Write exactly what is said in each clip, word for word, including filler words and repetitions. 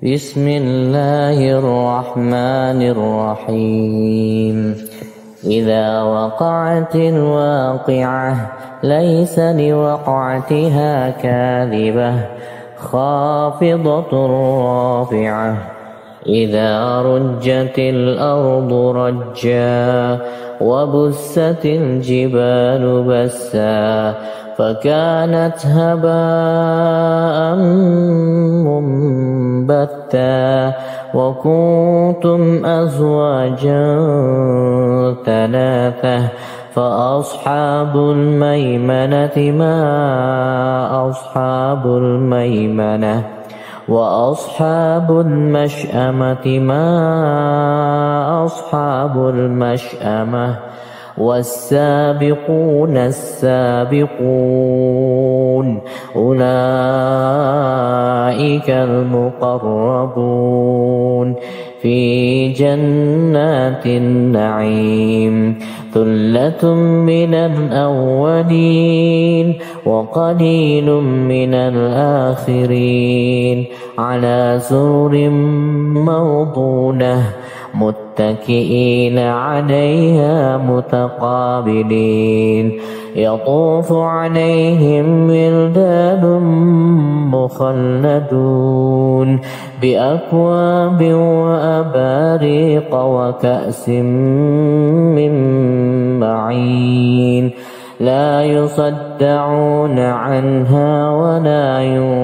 بسم الله الرحمن الرحيم إذا وقعت الواقعة ليس لوقعتها كاذبة خافضة رافعة إذا رجت الأرض رجا وبست الجبال بسا فكانت هباء منبتا وكنتم أزواجا ثلاثة فأصحاب الميمنة ما أصحاب الميمنة وأصحاب المشأمة ما أصحاب المشأمة والسابقون السابقون أولئك المقربون في جنات النعيم ثلة من الأولين وقليل من الآخرين على سرر موضونة متكئين عليها متقابلين يطوف عليهم ولدان مخلدون بأكواب وأباريق وكأس من معين لا يصدعون عنها ولا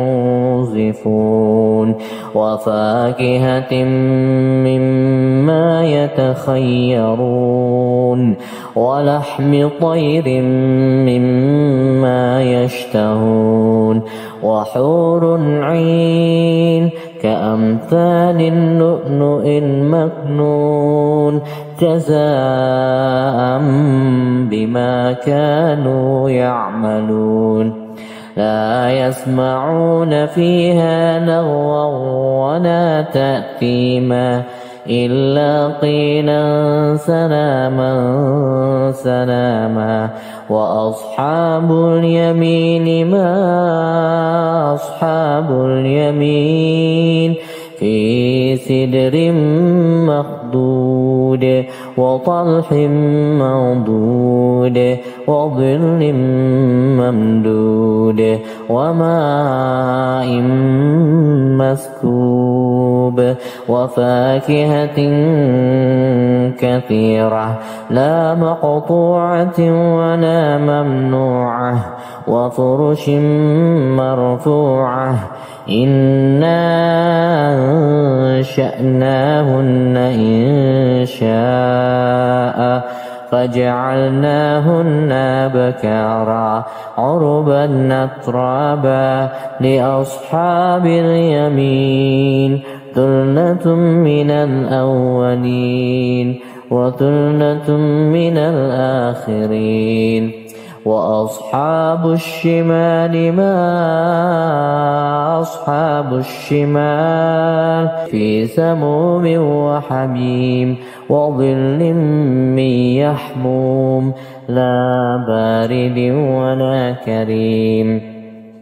ينزفون وفاكهة مما يتخيرون ولحم طير مما يشتهون وحور عين كأمثال اللؤلؤ المكنون جزاء بما كانوا يعملون لا يسمعون فيها لغوا ولا تأثيما إلا قيلا سلاما سلاما وأصحاب اليمين ما أصحاب اليمين في سدر مخضود وطلح منضود وظل ممدود وماء مسكوب وفاكهة كثيرة لا مقطوعة ولا ممنوعة وفرش مرفوعة إنا أنشأناهن إنشاء فجعلناهن بكارا عربا أترابا لأصحاب اليمين ثلة من الأولين وثلة من الآخرين وأصحاب الشمال ما أصحاب الشمال في سموم وحميم وظل من يحموم لا بارد ولا كريم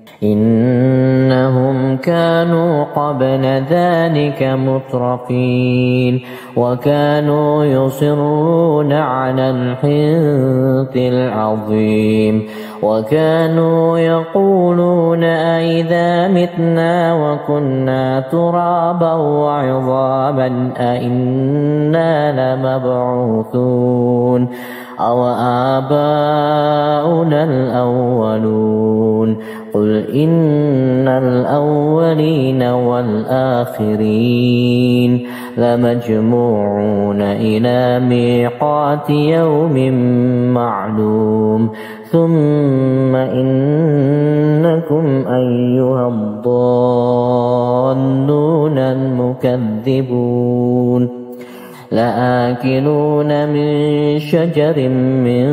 إنهم كانوا قبل ذلك مترفين وكانوا يصرون على الحنث العظيم وكانوا يقولون أئذا متنا وكنا ترابا وعظاما أئنا لمبعوثون أو آباؤنا الأولون قل إن الأولين والآخرين لمجموعون إلى ميقات يوم معلوم ثم إنكم أيها الضالون المكذبون لآكلون من شجر من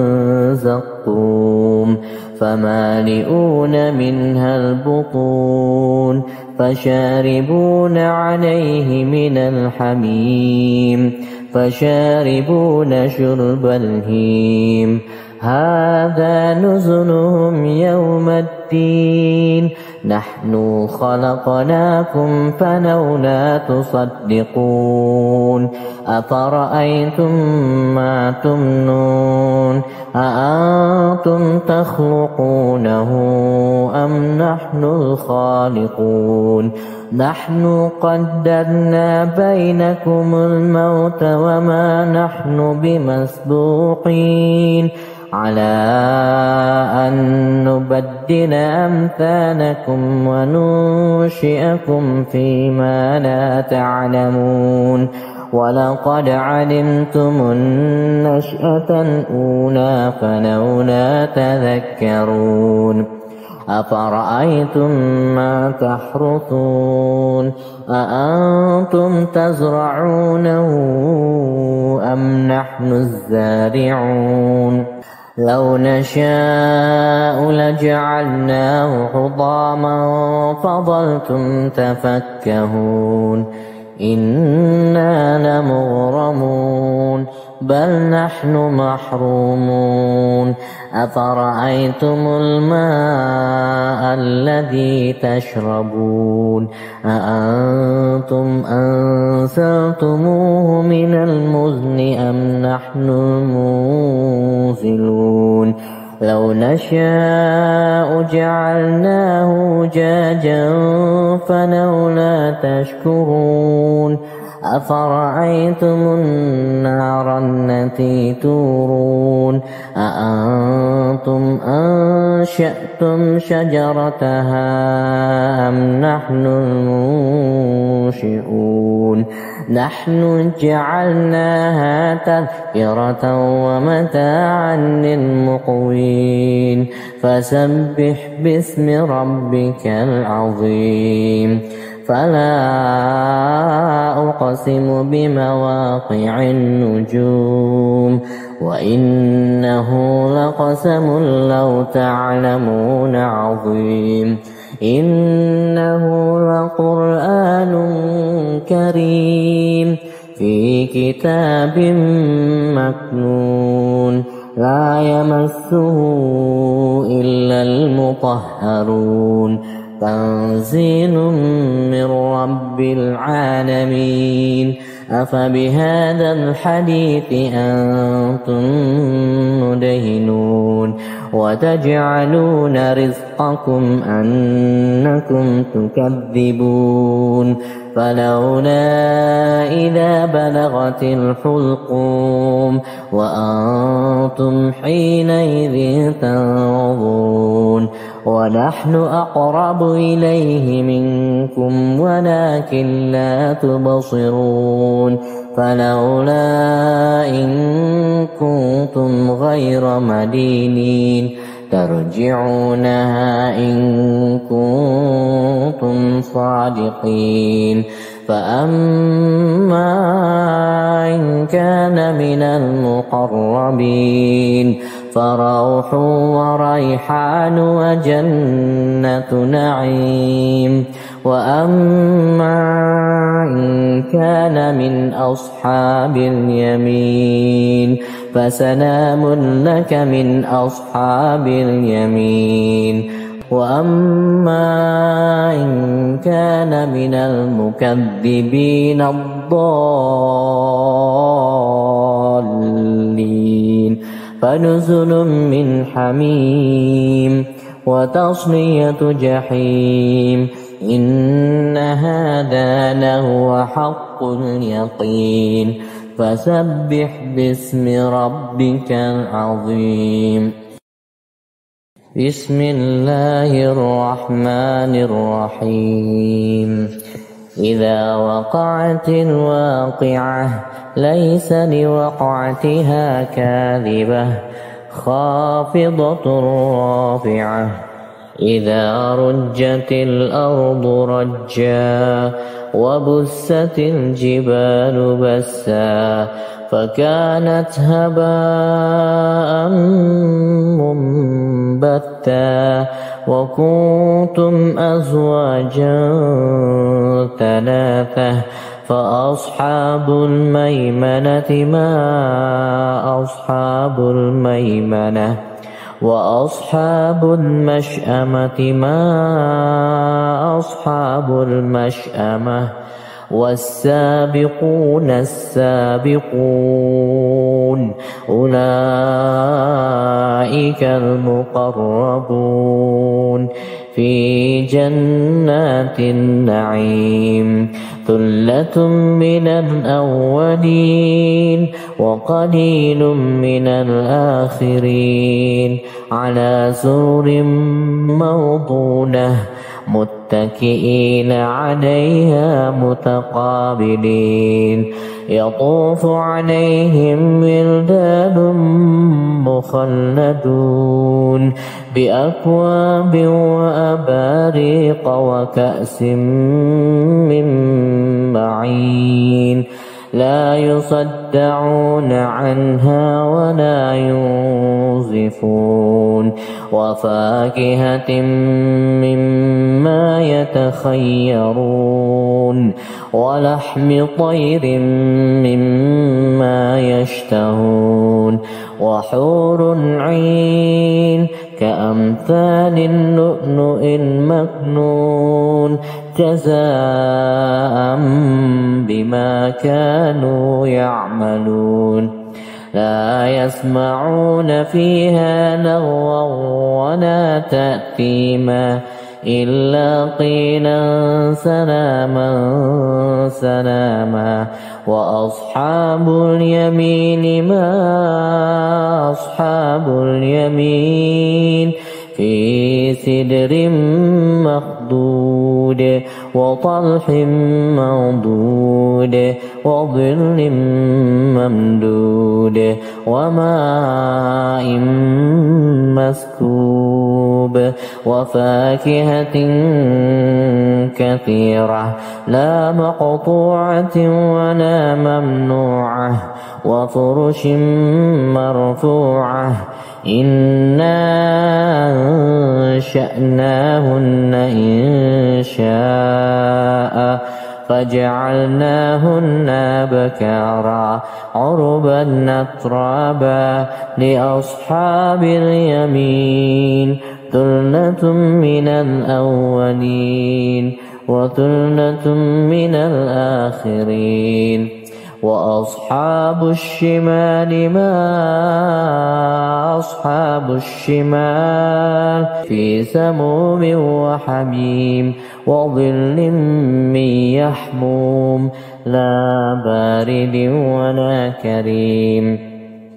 زقوم فمالئون منها البطون فشاربون عليه من الحميم فشاربون شرب الهيم هذا نزلهم يوم الدين نحن خلقناكم فلولا تصدقون أفرأيتم ما تمنون أأنتم تخلقونه أم نحن الخالقون نحن قدرنا بينكم الموت وما نحن بمسبوقين على أن نبدل أمثالكم وننشئكم فيما لا تعلمون ولقد علمتم النشأة الأولى فلولا تذكرون أفرأيتم ما تحرثون أأنتم تزرعونه أم نحن الزارعون لو نشاء لجعلناه حطاما فظلتم تفكهون إنا لمغرمون بل نحن محرومون أفرأيتم الماء الذي تشربون أأنتم أنزلتموه من المزن أم نحن المنزلون لو نشاء جعلناه أجاجا فلولا تشكرون أفرأيتم النار التي تورون أأنتم أنشأتم شجرتها أم نحن المنشئون نحن جعلناها تذكرة ومتاعا للمقوين فسبح باسم ربك العظيم فلا أقسم بمواقع النجوم وإنه لقسم لو تعلمون عظيم إنه لقرآن كريم في كتاب مكنون لا يمسه إلا المطهرون تنزيل من رب العالمين أفبهذا الحديث أنتم مدهنون وتجعلون رزقكم أنكم تكذبون فلولا إذا بلغت الحلقوم وأنتم حينئذ تنظرون ونحن أقرب إليه منكم ولكن لا تبصرون فلولا إن كنتم غير مدينين ترجعونها إن كنتم صادقين فأما إن كان من المقربين فروح وريحان وجنة نعيم وأما إن كان من أصحاب اليمين فسلام لك من أصحاب اليمين وأما إن كان من المكذبين الضالين فنزل من حميم وتصلية جحيم إن هذا لهو حق اليقين فسبح باسم ربك العظيم بسم الله الرحمن الرحيم إذا وقعت الواقعة ليس لوقعتها كاذبة خافضة رافعة إذا رجت الأرض رجا وبست الجبال بسا فكانت هباء منبتا وكنتم أزواجا ثلاثة فأصحاب الميمنة ما أصحاب الميمنة وأصحاب المشأمة ما أصحاب المشأمة والسابقون السابقون أولئك المقربون في جنات النعيم ثلة من الأولين وقليل من الآخرين على سرر موضونة متكئين عليها متقابلين يطوف عليهم ولدان مخلدون بأكواب وأباريق وكأس من معين لا يصدعون عنها ولا ينزفون وفاكهة مما يتخيرون ولحم طير مما يشتهون وحور عين كأمثال اللؤلؤ المكنون جزاء بما كانوا يعملون لا يسمعون فيها لغوا ولا تأثيما إلا قيلا سلاما سلاما وأصحاب اليمين ما أصحاب اليمين في سدر مخضود وطلح منضود وظل ممدود وماء مسكوب وفاكهة كثيرة لا مقطوعة ولا ممنوعة وفرش مرفوعة إنا أنشأناهن إنشاء فجعلناهن بكارا عربا أترابا لأصحاب اليمين ثلة من الأولين وثلة من الآخرين وأصحاب الشمال ما أصحاب الشمال في سموم وحميم وظل من يحموم لا بارد ولا كريم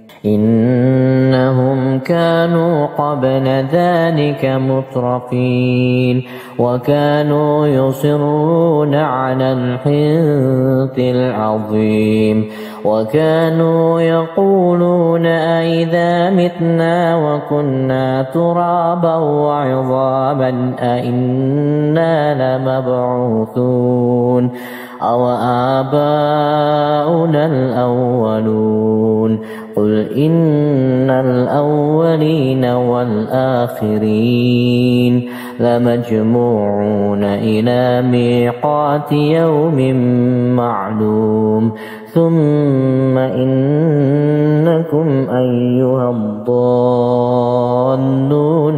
إنهم كانوا قبل ذلك مترفين وكانوا يصرون على الحنث العظيم وكانوا يقولون أئذا متنا وكنا ترابا وعظاما أئنا لمبعوثون أو آباؤنا الأولون قل إن الأولين والآخرين لمجموعون إلى ميقات يوم معلوم ثم إنكم أيها الضالون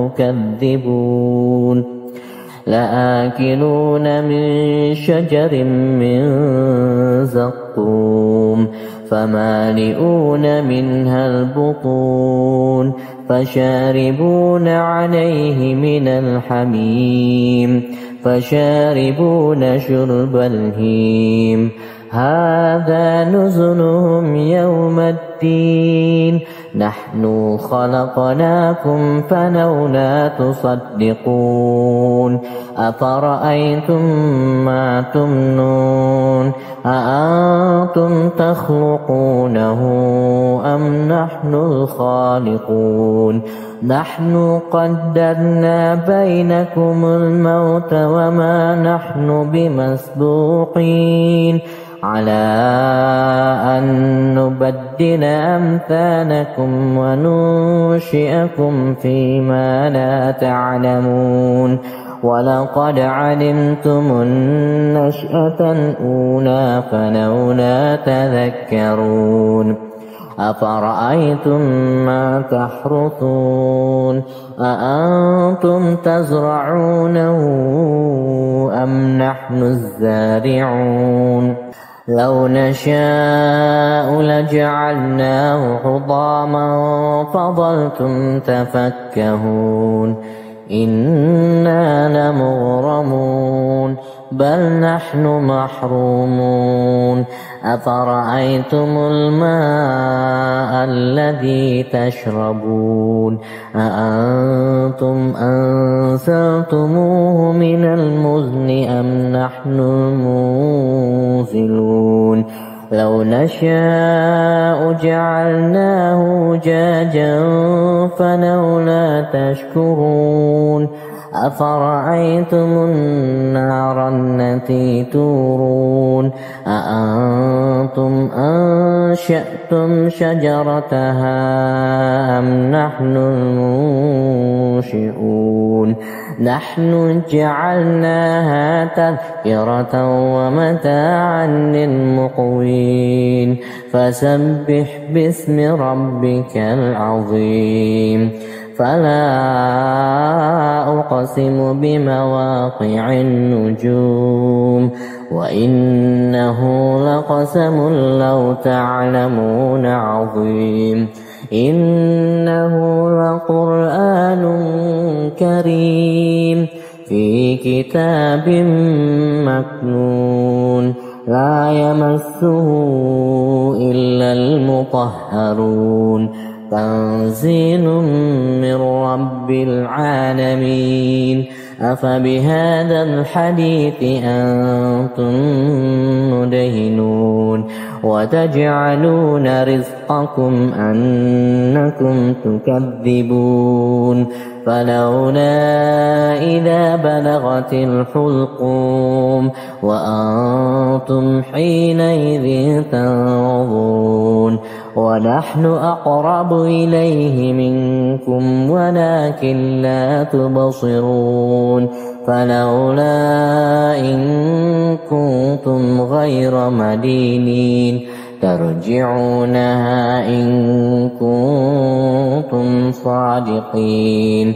المكذبون لآكلون من شجر من زقوم فمالئون منها البطون فشاربون عليه من الحميم فشاربون شرب الهيم هذا نزلهم يوم الدين نحن خلقناكم فلولا تصدقون أفرأيتم ما تمنون أأنتم تخلقونه أم نحن الخالقون نحن قدرنا بينكم الموت وما نحن بمسبوقين على أن نبدل أمثالكم وننشئكم فيما لا تعلمون ولقد علمتم النشأة الأولى فلولا تذكرون أفرأيتم ما تحرثون أأنتم تزرعونه أم نحن الزارعون لو نشاء لجعلناه حطاما فظلتم تفكهون إنا لمغرمون بل نحن محرومون أفرأيتم الماء الذي تشربون أأنتم أنزلتموه من المزن أم نحن المنزلون لو نشاء جعلناه أجاجا فلولا تشكرون أفرأيتم النار التي تورون أأنتم أنشأتم شجرتها أم نحن المنشئون نحن جعلناها تذكرة ومتاعا للمقوين فسبح باسم ربك العظيم فلا أقسم بمواقع النجوم وإنه لقسم لو تعلمون عظيم إنه لقرآن كريم في كتاب مكنون لا يمسه إلا المطهرون تنزيل من رب العالمين أفبهذا الحديث أنتم مدهنون وتجعلون رزقكم أنكم تكذبون فلولا إذا بلغت الحلقوم وأنتم حينئذ تنظرون ونحن أقرب إليه منكم ولكن لا تبصرون فلولا إن كنتم غير مدينين ترجعونها إن كنتم صادقين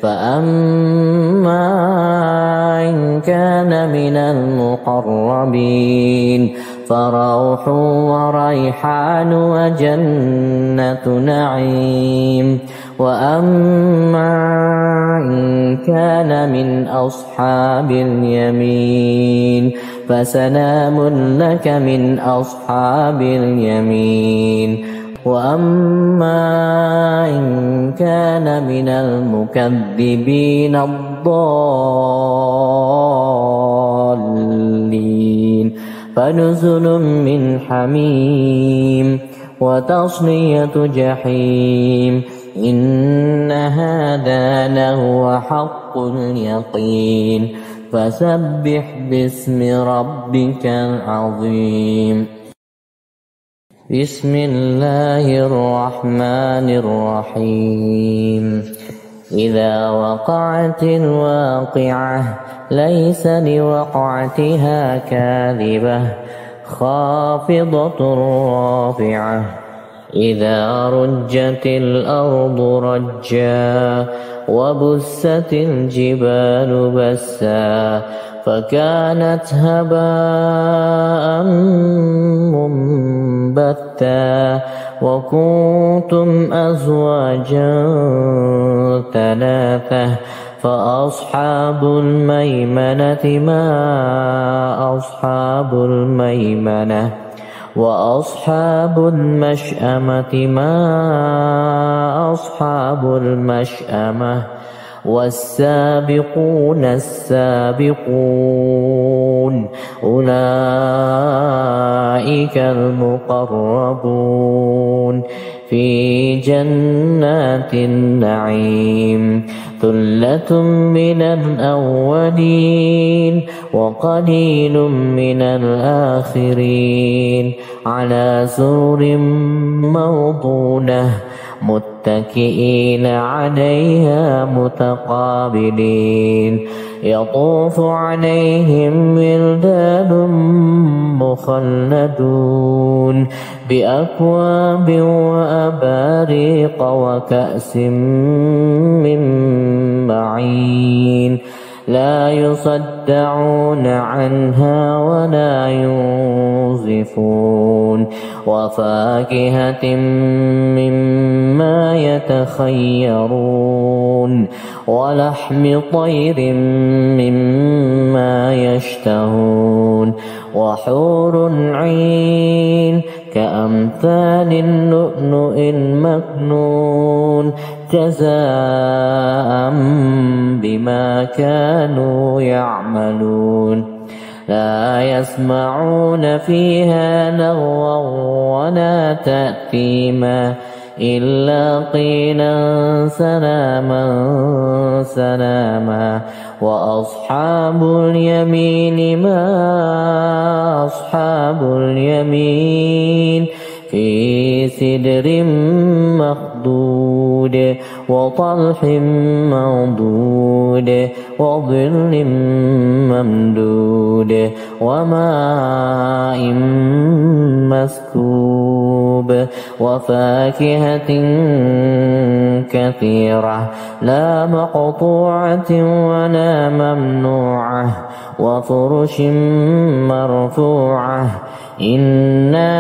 فأما إن كان من المقربين فروح وريحان وجنة نعيم وأما إن كان من أصحاب اليمين فسلام لك من أصحاب اليمين وأما إن كان من المكذبين الضالين فنزل من حميم وتصلية جحيم إن هذا لهو حق اليقين فسبح باسم ربك العظيم بسم الله الرحمن الرحيم إذا وقعت الواقعة ليس لوقعتها كاذبة خافضة رافعة إذا رجت الأرض رجا وبست الجبال بسا فكانت هباء منبثا وكنتم أزواجا ثلاثة فأصحاب الميمنة ما أصحاب الميمنة وأصحاب المشأمة ما أصحاب المشأمة والسابقون السابقون أولئك المقربون في جنات النعيم ثلة من الأولين وقليل من الآخرين على سرر موضونة متكئين عليها متقابلين يطوف عليهم ولدان مخلدون بأكواب وأباريق وكأس من معين لا يصدعون عنها ولا ينزفون وفاكهة مما يتخيرون ولحم طير مما يشتهون وحور عين كأمثال اللؤلؤ المكنون جزاء بما كانوا يعملون لا يسمعون فيها لغوا ولا تأثيما إلا قيلا سلاما سلاما وأصحاب اليمين ما أصحاب اليمين في سدر مخضود وطلح منضود وظل ممدود وماء مسكوب وفاكهة كثيرة لا مقطوعة ولا ممنوعة وفرش مرفوعة إنا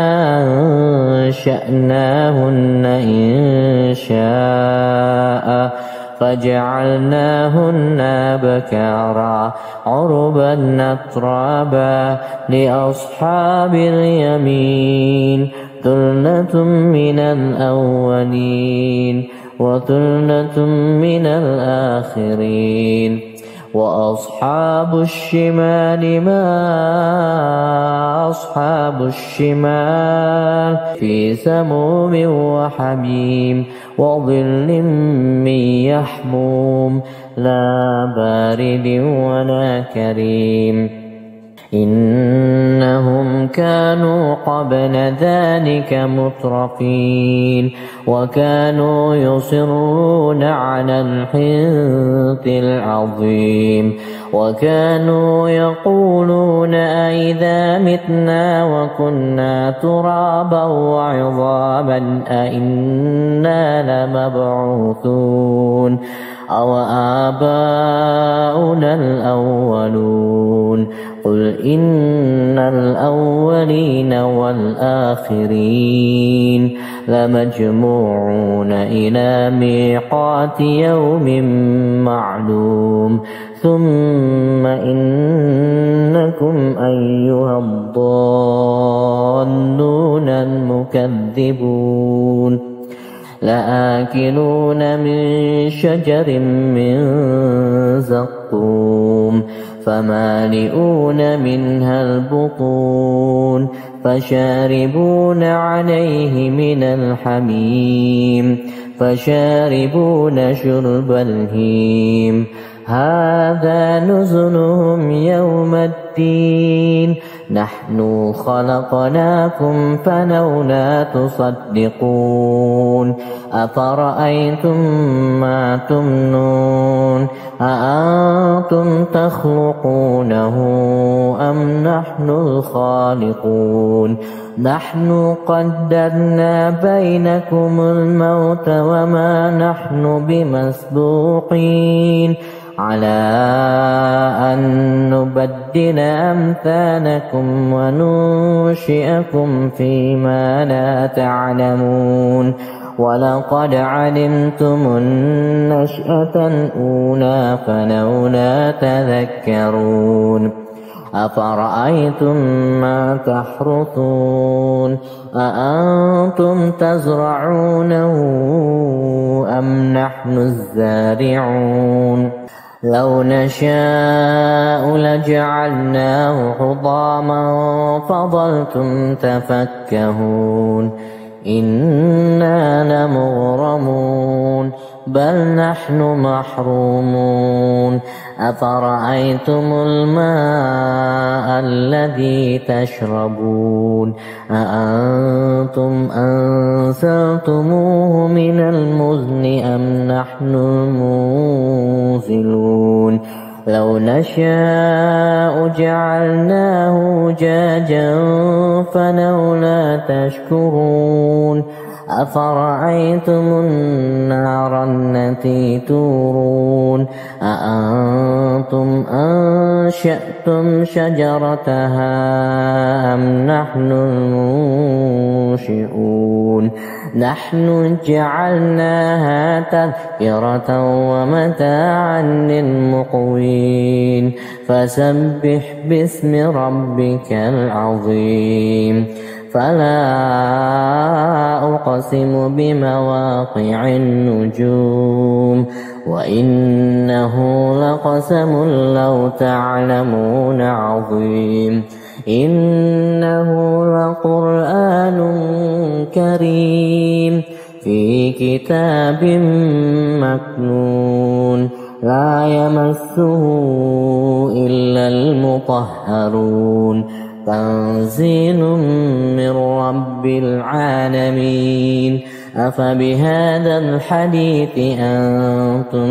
أنشأناهن إن شاء فجعلناهن بكارا عربا أترابا لأصحاب اليمين ثلة من الأولين وثلة من الآخرين وأصحاب الشمال ما أصحاب الشمال في سموم وحميم وظل من يحموم لا بارد ولا كريم إنهم كانوا قبل ذلك مترفين وكانوا يصرون على الحنث العظيم وكانوا يقولون أئذا متنا وكنا ترابا وعظاما أئنا لمبعوثون أو آباؤنا الأولون قل إن الأولين والآخرين لمجموعون إلى ميقات يوم معلوم ثم إنكم أيها الضالون المكذبون لآكلون من شجر من زقوم فمالئون منها البطون فشاربون عليه من الحميم فشاربون شرب الهيم هذا نزلهم يوم الدين نحن خلقناكم فلولا تصدقون أفرأيتم ما تمنون أأنتم تخلقونه أم نحن الخالقون نحن قدرنا بينكم الموت وما نحن بمسبوقين على أن نبدل أمثالكم وننشئكم فيما لا تعلمون ولقد علمتم النشأة الأولى فلولا تذكرون أفرأيتم ما تحرثون أأنتم تزرعونه أم نحن الزارعون لو نشاء لجعلناه حطاما فظلتم تفكهون إنا لمغرمون بل نحن محرومون أفرأيتم الماء الذي تشربون أأنتم أنزلتموه من المزن أم نحن المنزلون لو نشاء جعلناه أجاجا فلولا تشكرون أفرأيتم النار التي تورون أأنتم أنشأتم شجرتها أم نحن المنشئون نحن جعلناها تذكرة ومتاعا للمقوين فسبح باسم ربك العظيم فلا أقسم بمواقع النجوم وإنه لقسم لو تعلمون عظيم إنه لقرآن كريم في كتاب مكنون لا يمسه إلا المطهرون تنزيل من رب العالمين أفبهذا الحديث أنتم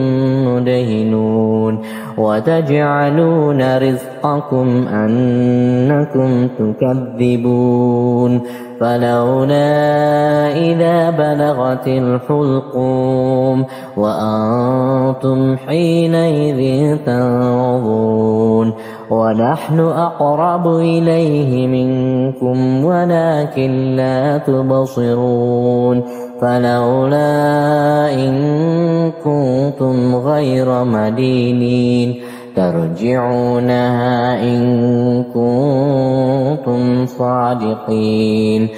مدهنون وتجعلون رزقكم أنكم تكذبون فلولا إذا بلغت الحلقوم وأنتم حينئذ تنظرون ونحن أقرب إليه منكم ولكن لا تبصرون فلولا إن كنتم غير مدينين ترجعونها إن كنتم صادقين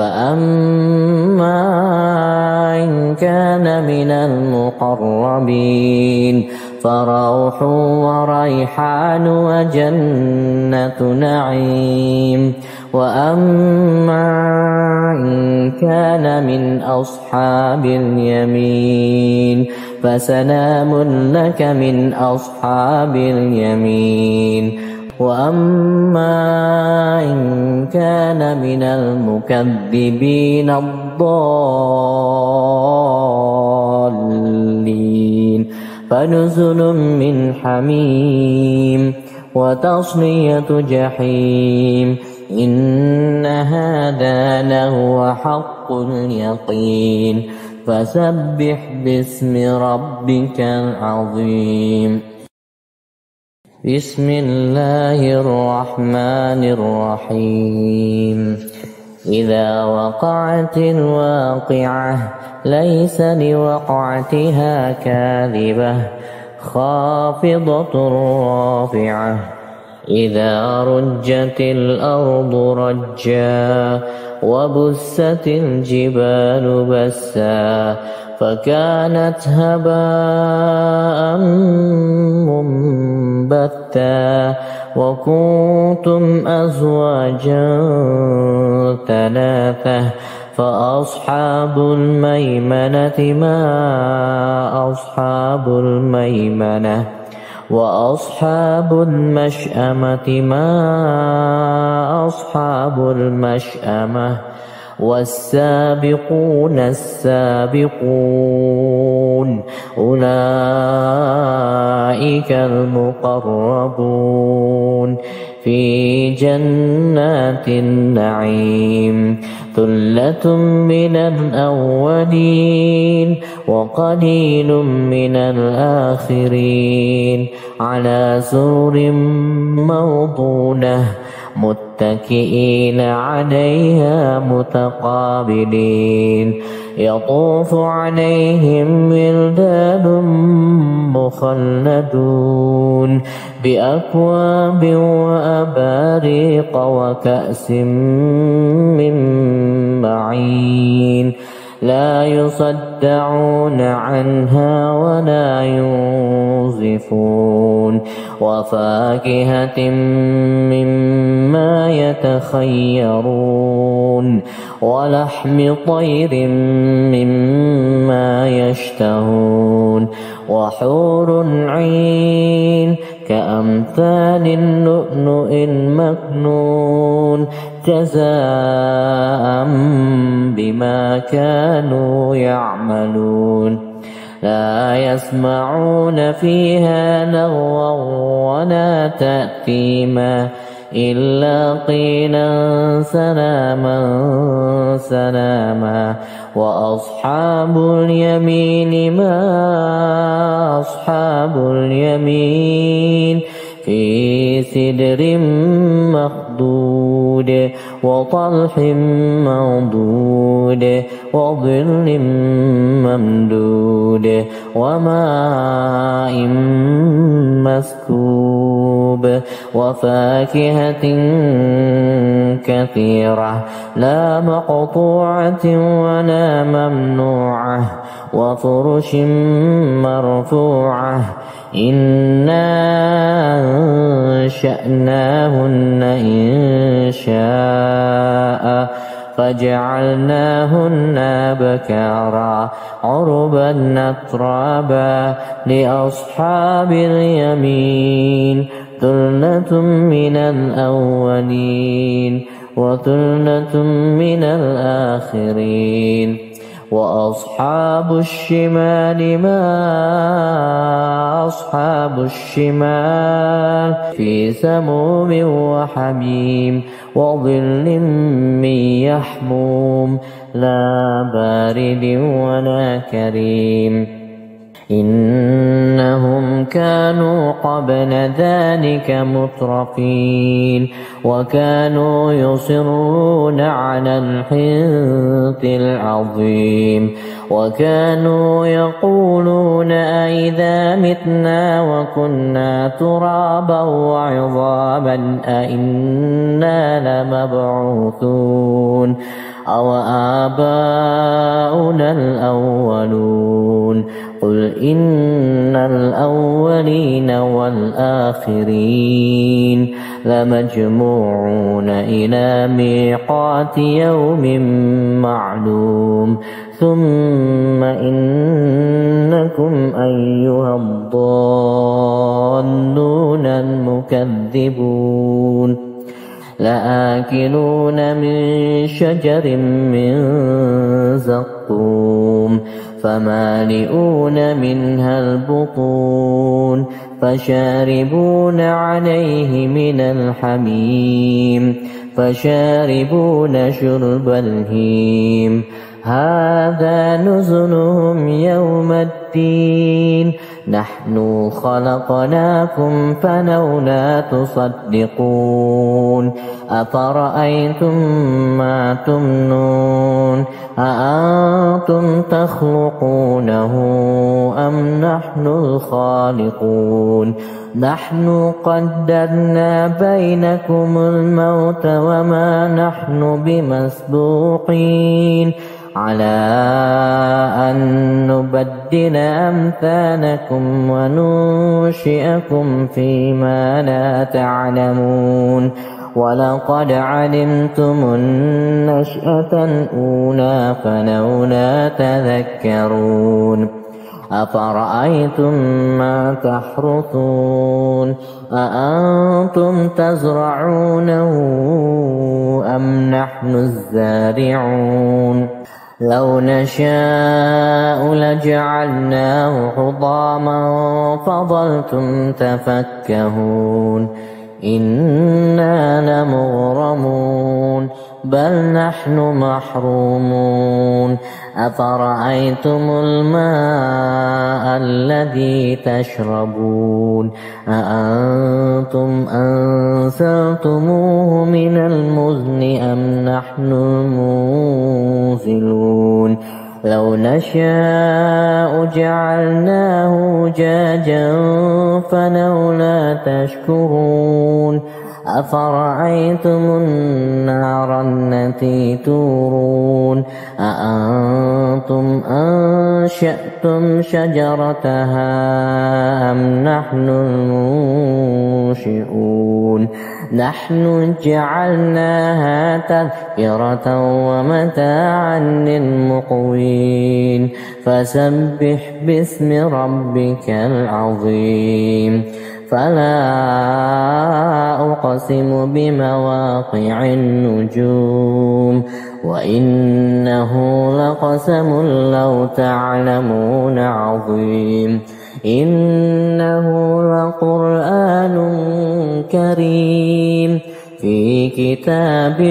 فأما إن كان من المقربين فروح وريحان وجنة نعيم وأما إن كان من أصحاب اليمين فسلام لك من أصحاب اليمين وأما إن كان من المكذبين الضالين فنزل من حميم وتصلية جحيم إن هذا لهو حق اليقين فسبح باسم ربك العظيم بسم الله الرحمن الرحيم إذا وقعت الواقعة ليس لوقعتها كاذبة خافضة رافعة إذا رجت الأرض رجا وبست الجبال بسا فكانت هباء منبثا وكنتم أزواجا ثلاثة فأصحاب الميمنة ما أصحاب الميمنة وأصحاب المشأمة ما أصحاب المشأمة والسابقون السابقون أولئك المقربون في جنات النعيم ثلة من الأولين وقليل من الآخرين على سرر موضونة متكئين عليها متقابلين يطوف عليهم ولدان مخلدون بأكواب وأباريق وكأس من معين لا يصدعون عنها ولا ينزفون وفاكهة مما يتخيرون ولحم طير مما يشتهون وحور عين كأمثال اللؤلؤ المكنون جزاء بما كانوا يعملون لا يسمعون فيها لغوا ولا تأثيما إلا قيلا سلاما سلاما وأصحاب اليمين ما أصحاب اليمين في سدر مخضود وطلح منضود وظل ممدود وماء مسكوب وفاكهة كثيرة لا مقطوعة ولا ممنوعة وفرش مرفوعة إنا أنشأناهن إنشاء فجعلناهن بكارا عربا أترابا لأصحاب اليمين ثلة من الأولين وثلة من الآخرين وأصحاب الشمال ما أصحاب الشمال في سموم وحميم وظل من يحموم لا بارد ولا كريم إنهم كانوا قبل ذلك مترفين وكانوا يصرون على الحنث العظيم وكانوا يقولون أئذا متنا وكنا ترابا وعظاما أئنا لمبعوثون أو آباؤنا الأولون قل إن الأولين والآخرين لمجموعون إلى ميقات يوم معلوم ثم إنكم أيها الضالون المكذبون لآكلون من شجر من زقوم فمالئون منها البطون فشاربون عليه من الحميم فشاربون شرب الهيم هذا نزلهم يوم الدين نحن خلقناكم فلولا تصدقون أفرأيتم ما تمنون أأنتم تخلقونه أم نحن الخالقون نحن قدرنا بينكم الموت وما نحن بمسبوقين على أن نبدل أمثالكم وننشئكم فيما لا تعلمون ولقد علمتم النشأة الأولى فلولا تذكرون أفرأيتم ما تحرثون أأنتم تزرعونه أم نحن الزارعون لو نشاء لجعلناه حطاما فظلتم تفكهون إنا لمغرمون بل نحن محرومون أفرأيتم الماء الذي تشربون أأنتم أنزلتموه من المزن أم نحن المنزلون لو نشاء جعلناه جاجا فلولا تشكرون أفرأيتم النار التي تورون أأنتم أنشأتم شجرتها أم نحن المنشئون نحن جعلناها تذكرة ومتاعا للمقوين فسبح باسم ربك العظيم فلا أقسم بمواقع النجوم وإنه لقسم لو تعلمون عظيم إنه لقرآن كريم في كتاب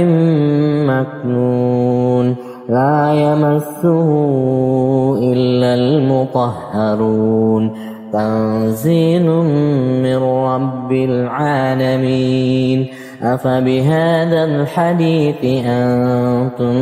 مكنون لا يمسه إلا المطهرون تنزيل من رب العالمين أفبهذا الحديث أنتم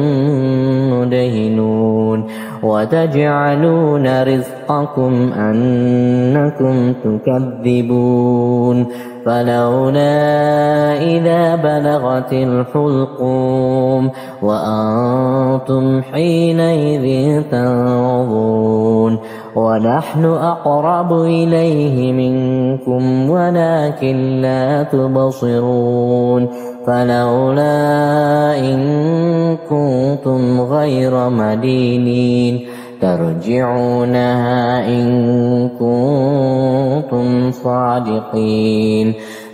مدهنون وتجعلون رزقكم أنكم تكذبون فلولا إذا بلغت الحلقوم وأنتم حينئذ تنظرون ونحن أقرب إليه منكم ولكن لا تبصرون فلولا إن كنتم غير مدينين ترجعونها إن كنتم صادقين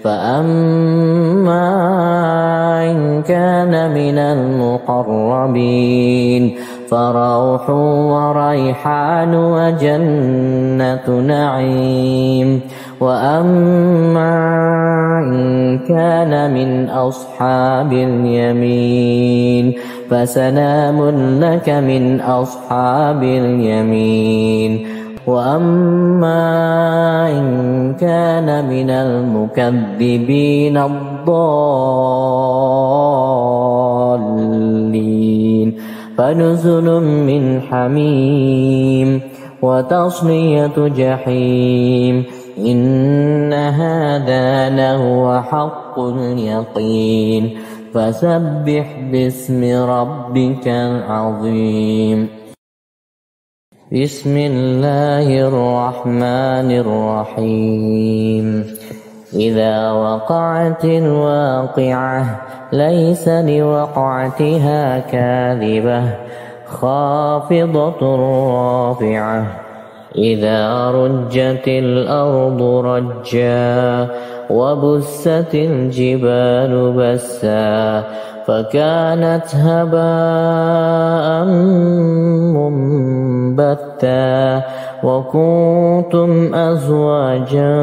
فأما إن كان من المقربين فروح وريحان وجنة نعيم وأما إن كان من أصحاب اليمين فسلام لك من أصحاب اليمين وأما إن كان من المكذبين الضالين فنزل من حميم وتصلية جحيم إن هذا لهو حق اليقين فسبح باسم ربك العظيم بسم الله الرحمن الرحيم إذا وقعت الواقعة ليس لوقعتها كاذبة خافضة رافعة إذا رجت الأرض رجا وبست الجبال بسا فكانت هباء منبتا وكنتم أزواجا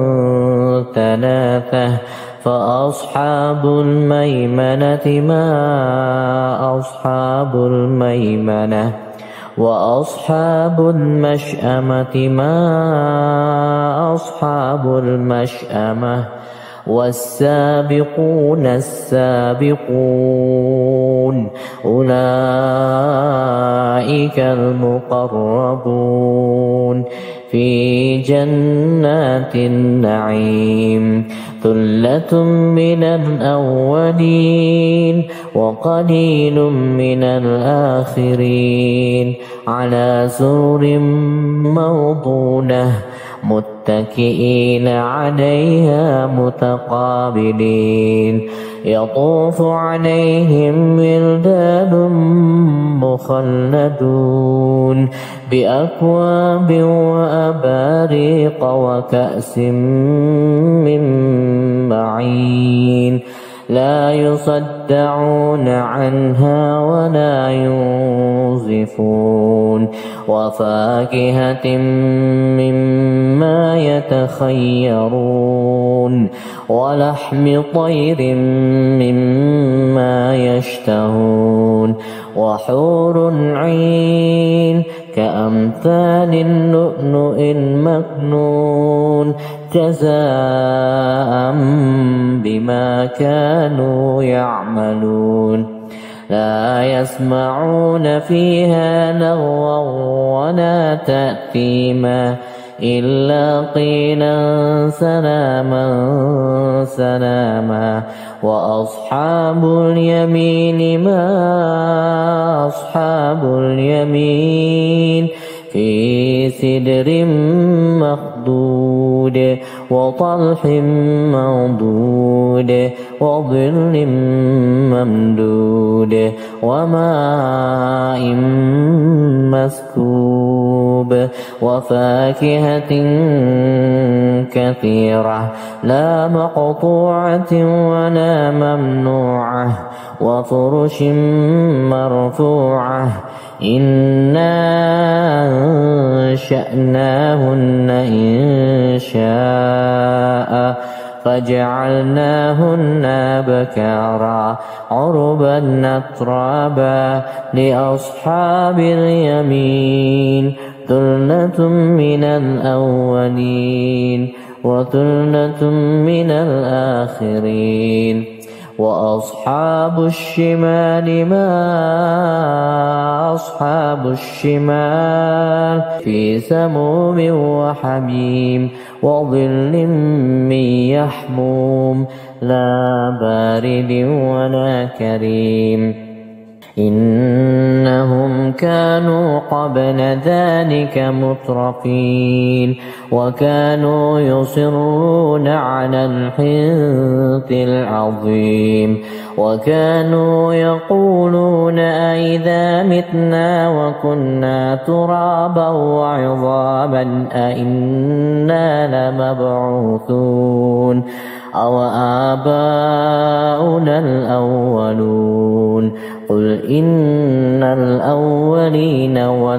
ثلاثة فأصحاب الميمنة ما أصحاب الميمنة وأصحاب المشأمة ما أصحاب المشأمة والسابقون السابقون أولئك المقربون في جنات النعيم ثلة من الأولين وقليل من الآخرين على سرر موضونة متكئين عليها متقابلين يطوف عليهم ولدان مخلدون بأكواب وأباريق وكأس من معين لا يصدعون عنها ولا ينزفون وفاكهة مما يتخيرون ولحم طير مما يشتهون وحور عين كأمثال اللؤلؤ المكنون جزاء بما كانوا يعملون لا يسمعون فيها لغوا ولا تأثيما إلا قيلا سلاما سلاما وأصحاب اليمين ما أصحاب اليمين في سدر مخضود وطلح منضود وظل ممدود وماء مسكوب وفاكهة كثيرة لا مقطوعة ولا ممنوعة وفرش مرفوعة إنا أنشأناهن إن شاء فجعلناهن بكارا عربا أترابا لأصحاب اليمين ثلة من الأولين وثلة من الآخرين وأصحاب الشمال ما أصحاب الشمال في سموم وحميم وظل من يحموم لا بارد ولا كريم إنهم كانوا قبل ذلك مترفين وكانوا يصرون على الحنث العظيم وكانوا يقولون أئذا متنا وكنا ترابا وعظاما أئنا لمبعوثون أو آباؤنا الأولون قل إن الأولين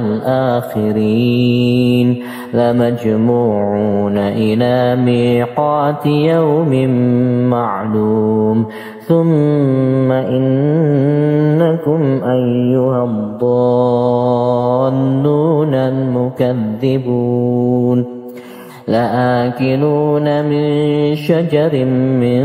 والآخرين لمجموعون إلى ميقات يوم معلوم ثم إنكم أيها الضالون المكذبون لآكلون من شجر من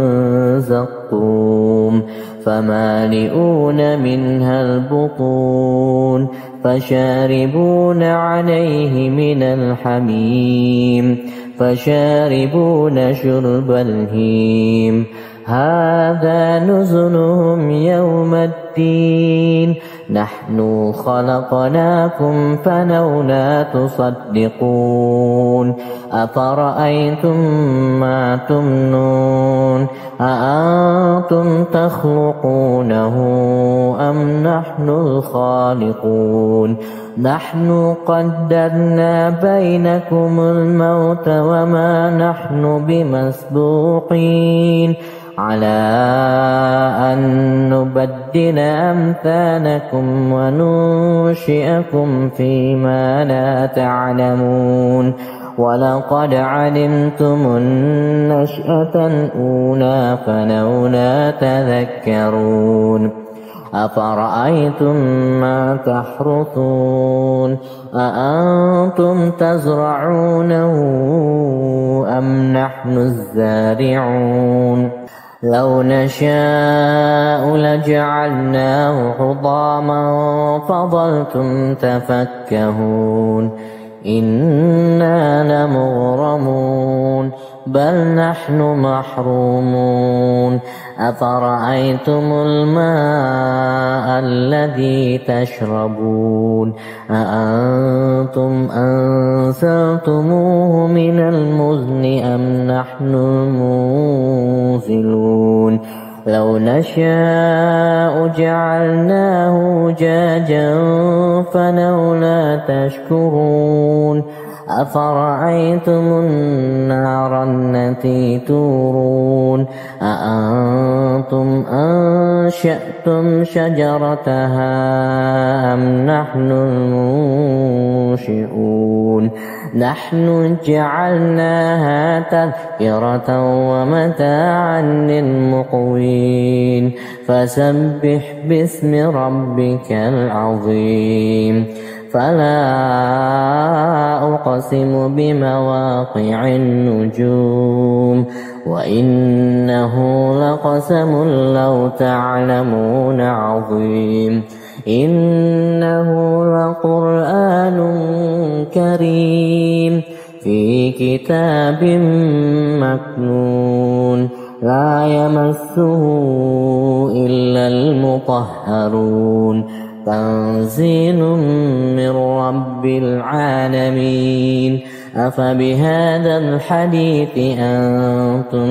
زقوم فمالئون منها البطون فشاربون عليه من الحميم فشاربون شرب الهيم هذا نزلهم يوم الدين نحن خلقناكم فلولا تصدقون أفرأيتم ما تمنون أأنتم تخلقونه أم نحن الخالقون نحن قدرنا بينكم الموت وما نحن بمسبوقين على أن نبدل أمثالكم وننشئكم فيما لا تعلمون ولقد علمتم النشأة الأولى فلولا تذكرون أفرأيتم ما تحرثون أأنتم تزرعونه أم نحن الزارعون لو نشاء لجعلناه حطاما فظلتم تفكهون إنا لمغرمون بل نحن محرومون أفرأيتم الماء الذي تشربون أأنتم أنزلتموه من المزن أم نحن المنزلون لو نشاء جعلناه أجاجا فلولا تشكرون أفرأيتم النار التي تورون أأنتم أنشأتم شجرتها أم نحن المنشئون نحن جعلناها تذكرة ومتاعا للمقوين فسبح باسم ربك العظيم فلا أقسم بمواقع النجوم وإنه لقسم لو تعلمون عظيم إنه لقرآن كريم في كتاب مكنون لا يمسه إلا المطهرون تنزيل من رب العالمين أفبهذا الحديث أنتم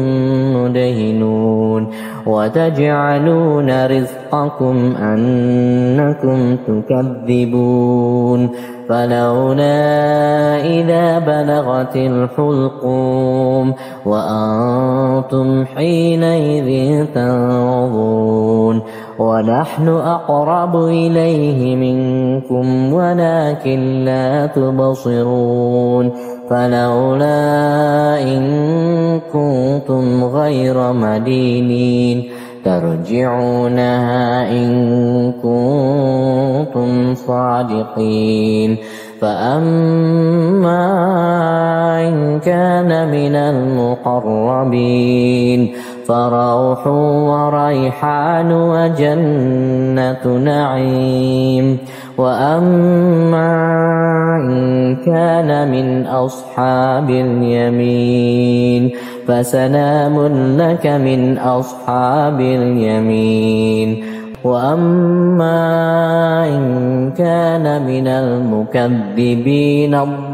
مدهنون وتجعلون رزقكم أنكم تكذبون فلولا إذا بلغت الحلقوم وأنتم حينئذ تنظرون ونحن أقرب إليه منكم ولكن لا تبصرون فلولا إن كنتم غير مدينين ترجعونها إن كنتم صادقين فأما إن كان من المقربين فروح وريحان وجنة نعيم وأما إن كان من أصحاب اليمين فسلام لك من أصحاب اليمين وأما إن كان من المكذبين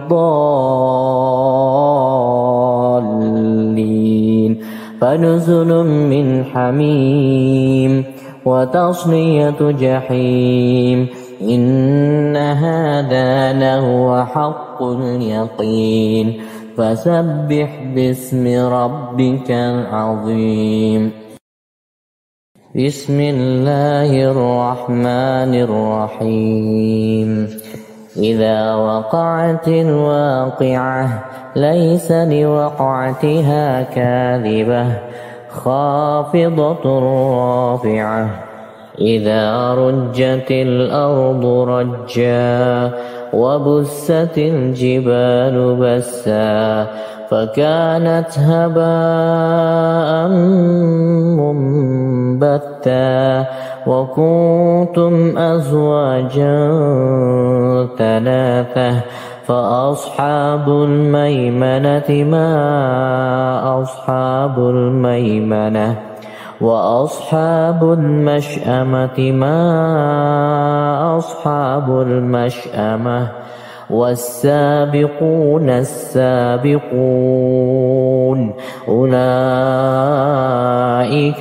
الضالين فنزل من حميم وتصلية جحيم إن هذا لهو حق اليقين فسبح باسم ربك العظيم بسم الله الرحمن الرحيم إذا وقعت الواقعة ليس لوقعتها كاذبة خافضة رافعة إذا رجت الأرض رجا وبست الجبال بسا فكانت هباء منبتا وكنتم أزواجا ثلاثة فأصحاب الميمنة ما أصحاب الميمنة وأصحاب المشأمة ما أصحاب المشأمة والسابقون السابقون أولئك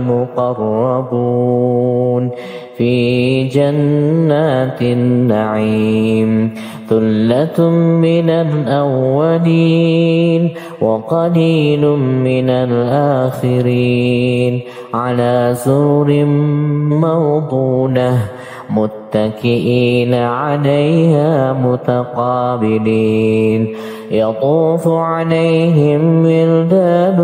المقربون في جنات النعيم ثلة من الأولين وقليل من الآخرين على سرر موضونة متكئين عليها متقابلين يطوف عليهم ولدان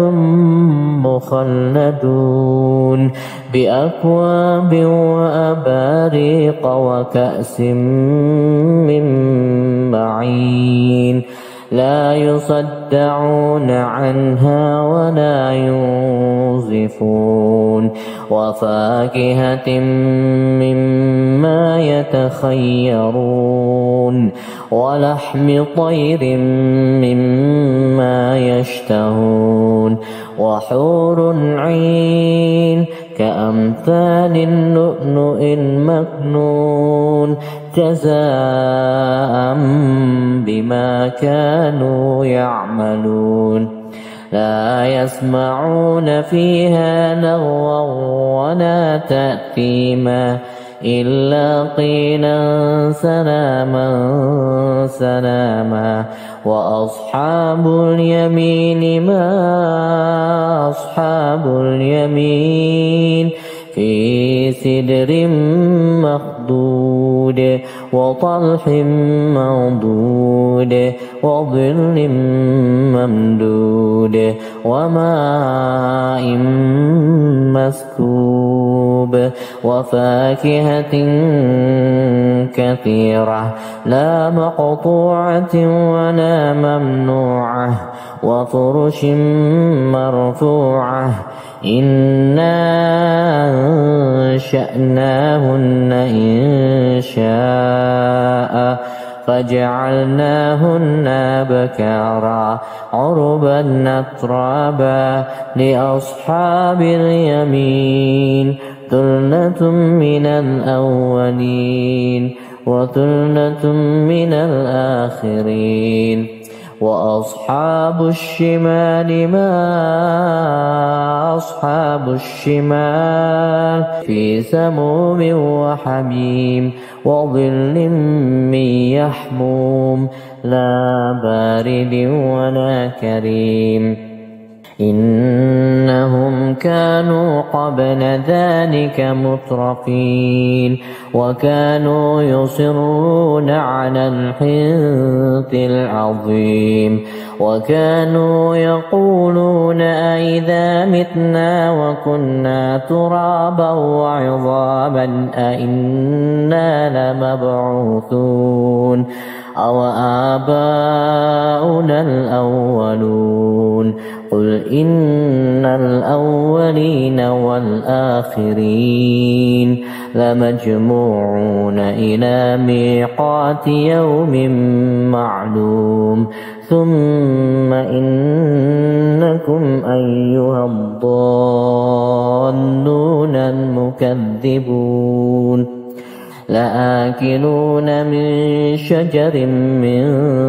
مخلدون بأكواب وأباريق وكأس من معين لا يصدعون عنها ولا ينزفون وفاكهة مما يتخيرون ولحم طير مما يشتهون وحور عين كأمثال اللؤلؤ المكنون جزاء بما كانوا يعملون لا يسمعون فيها لغوا ولا تأثيما إلا قيلا سلاما سلاما وأصحاب اليمين ما أصحاب اليمين في سدر مخضود وطلح منضود وظل ممدود وماء مسكوب وفاكهة كثيرة لا مقطوعة ولا ممنوعة وفرش مرفوعة إنا أنشأناهن إنشاء فجعلناهن أبكارا عربا أترابا لأصحاب اليمين ثلة من الأولين وثلة من الآخرين وأصحاب الشمال ما أصحاب الشمال في سموم وحميم وظل من يحموم لا بارد ولا كريم إنهم كانوا قبل ذلك مترفين وكانوا يصرون على الحنث العظيم وكانوا يقولون أئذا متنا وكنا ترابا وعظاما أئنا لمبعوثون أو آباؤنا الأولون قل إن الأولين والآخرين لمجموعون إلى ميقات يوم معلوم ثم إنكم أيها الضالون المكذبون لآكلون من شجر من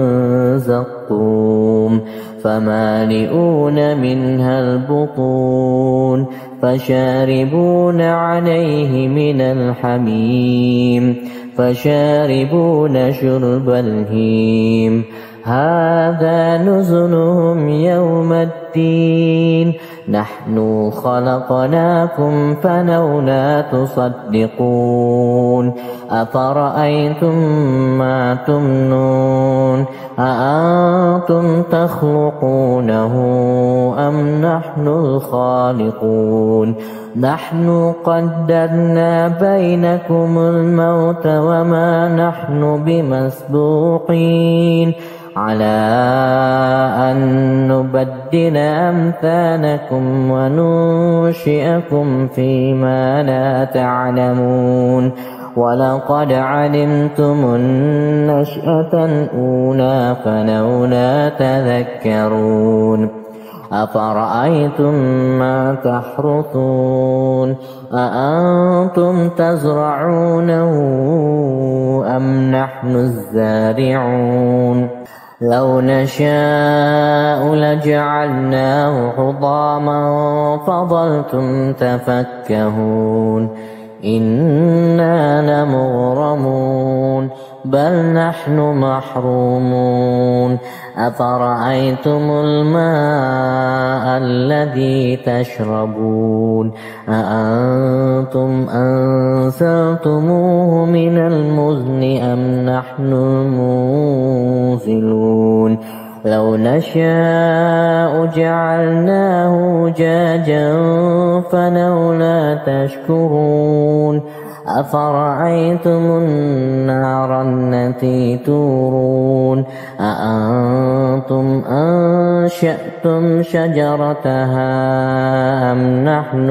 زقوم فمالئون منها البطون فشاربون عليه من الحميم فشاربون شرب الهيم هذا نزلهم يوم الدين نحن خلقناكم فلولا تصدقون أفرأيتم ما تمنون أأنتم تخلقونه أم نحن الخالقون نحن قدرنا بينكم الموت وما نحن بمسبوقين على أن نبدل أمثالكم وننشئكم فيما لا تعلمون ولقد علمتم النشأة الأولى فلولا تذكرون أفرأيتم ما تحرثون أأنتم تزرعونه أم نحن الزارعون لو نشاء لجعلناه حطاما فظلتم تفكهون إنا لمغرمون بل نحن محرومون أفرأيتم الماء الذي تشربون أأنتم أنزلتموه من المزن أم نحن المنزلون لو نشاء جعلناه جاجا فلولا تشكرون أفرأيتم النار التي تورون أأنتم أنشأتم شجرتها أم نحن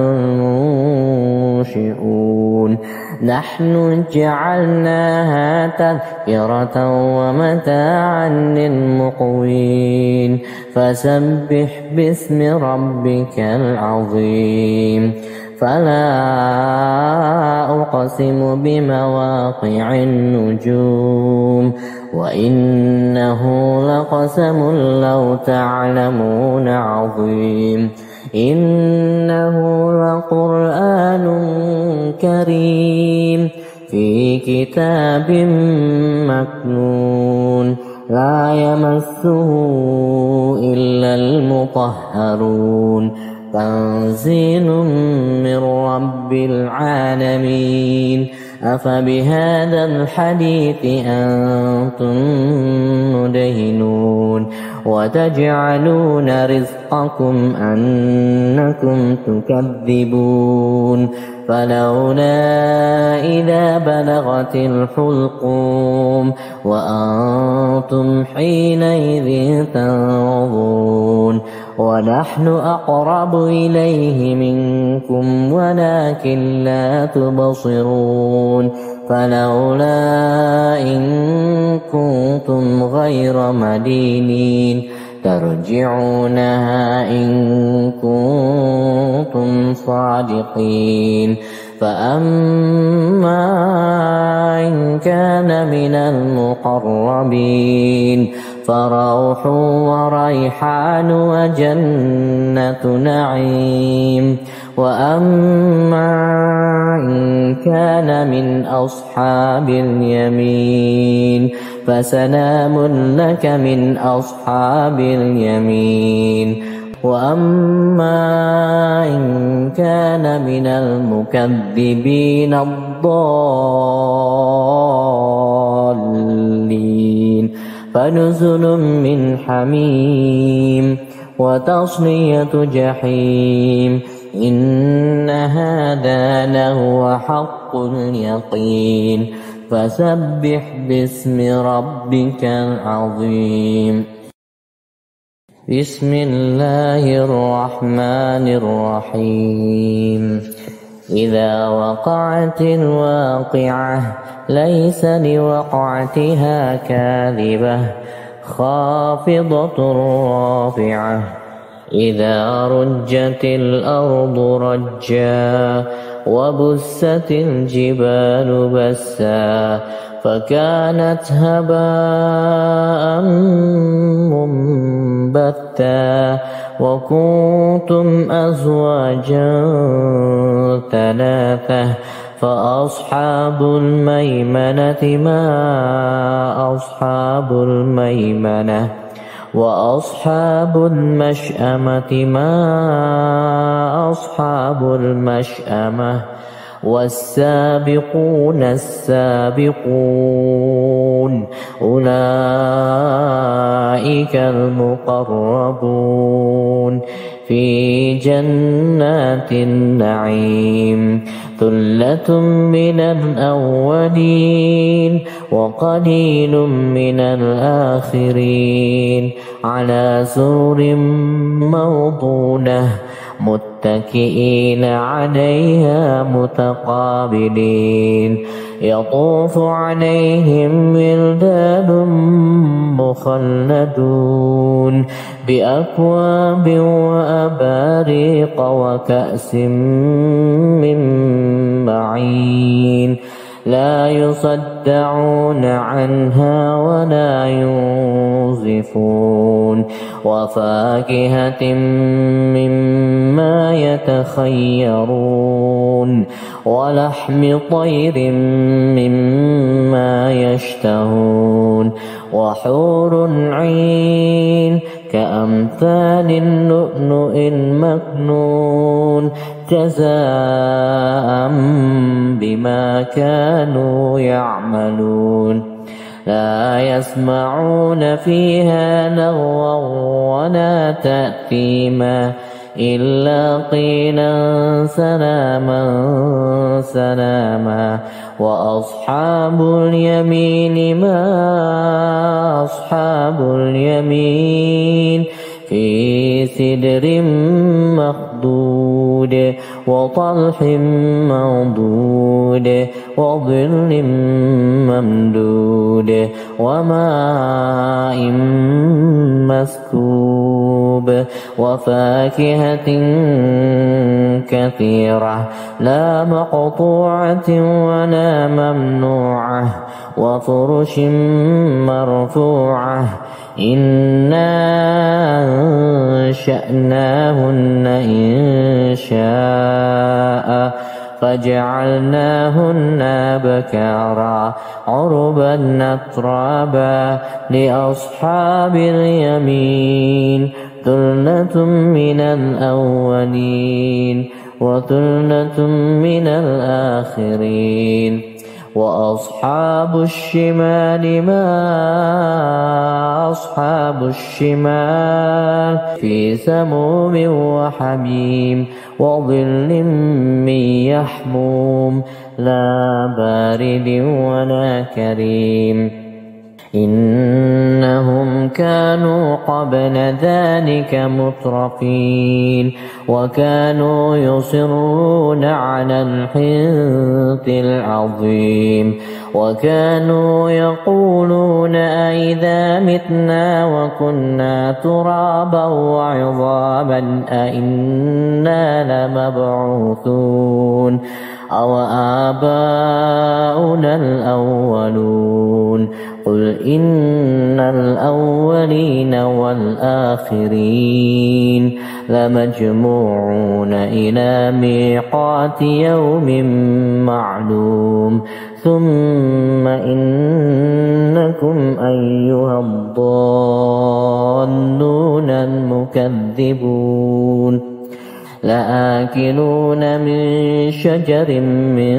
المنشئون نحن جعلناها تذكرة ومتاعا للمقوين فسبح باسم ربك العظيم فلا أقسم بمواقع النجوم وإنه لقسم لو تعلمون عظيم إنه لقرآن كريم في كتاب مكنون لا يمسه إلا المطهرون تنزيل من رب العالمين أفبهذا الحديث أنتم مدهنون وتجعلون رزقكم أنكم تكذبون فلولا إذا بلغت الحلقوم وأنتم حينئذ تنظرون ونحن أقرب إليه منكم ولكن لا تبصرون فلولا إن كنتم غير مدينين ترجعونها إن كنتم صادقين فأما إن كان من المقربين فروح وريحان وجنة نعيم وأما إن كان من أصحاب اليمين فسلام لك من أصحاب اليمين وأما إن كان من المكذبين الضالين فنزل من حميم وتصلية جحيم إن هذا لهو حق اليقين فسبح باسم ربك العظيم. بسم الله الرحمن الرحيم. إذا وقعت الواقعة ليس لوقعتها كاذبة خافضة رافعة إذا رجت الأرض رجا وبست الجبال بسا فكانت هباء منبتا وكنتم أزواجا ثلاثة فأصحاب الميمنة ما أصحاب الميمنة وأصحاب المشأمة ما أصحاب المشأمة والسابقون السابقون أولئك المقربون في جنات النعيم ثلة من الأولين وقليل من الآخرين على سرر موضونة متكئين عليها متقابلين يطوف عليهم ولدان مخلدون بأكواب وأباريق وكأس من معين لا يصدعون عنها ولا ينزفون وفاكهة مما يتخيرون ولحم طير مما يشتهون وحور عين كأمثال اللؤلؤ المكنون جزاء بما كانوا يعملون لا يسمعون فيها لغوا ولا تأثيما إلا قيلا سلاما سلاما وأصحاب اليمين ما أصحاب اليمين في سدر مخضود وطلح منضود وظل ممدود وماء مسكوب وفاكهة كثيرة لا مقطوعة ولا ممنوعة وفرش مرفوعة إنا أنشأناهن إنشاء فجعلناهن بكارا عربا أترابا لأصحاب اليمين ثلة من الأولين وثلة من الآخرين وأصحاب الشمال ما أصحاب الشمال في سموم وحميم وظل من يحموم لا بارد ولا كريم إنهم كانوا قبل ذلك مترفين وكانوا يصرون على الحنث العظيم وكانوا يقولون أئذا متنا وكنا ترابا وعظاما أئنا لمبعوثون أو آباؤنا الأولون قل إن الأولين والآخرين لمجموعون إلى ميقات يوم معلوم ثم إنكم أيها الضالون المكذبون لآكلون من شجر من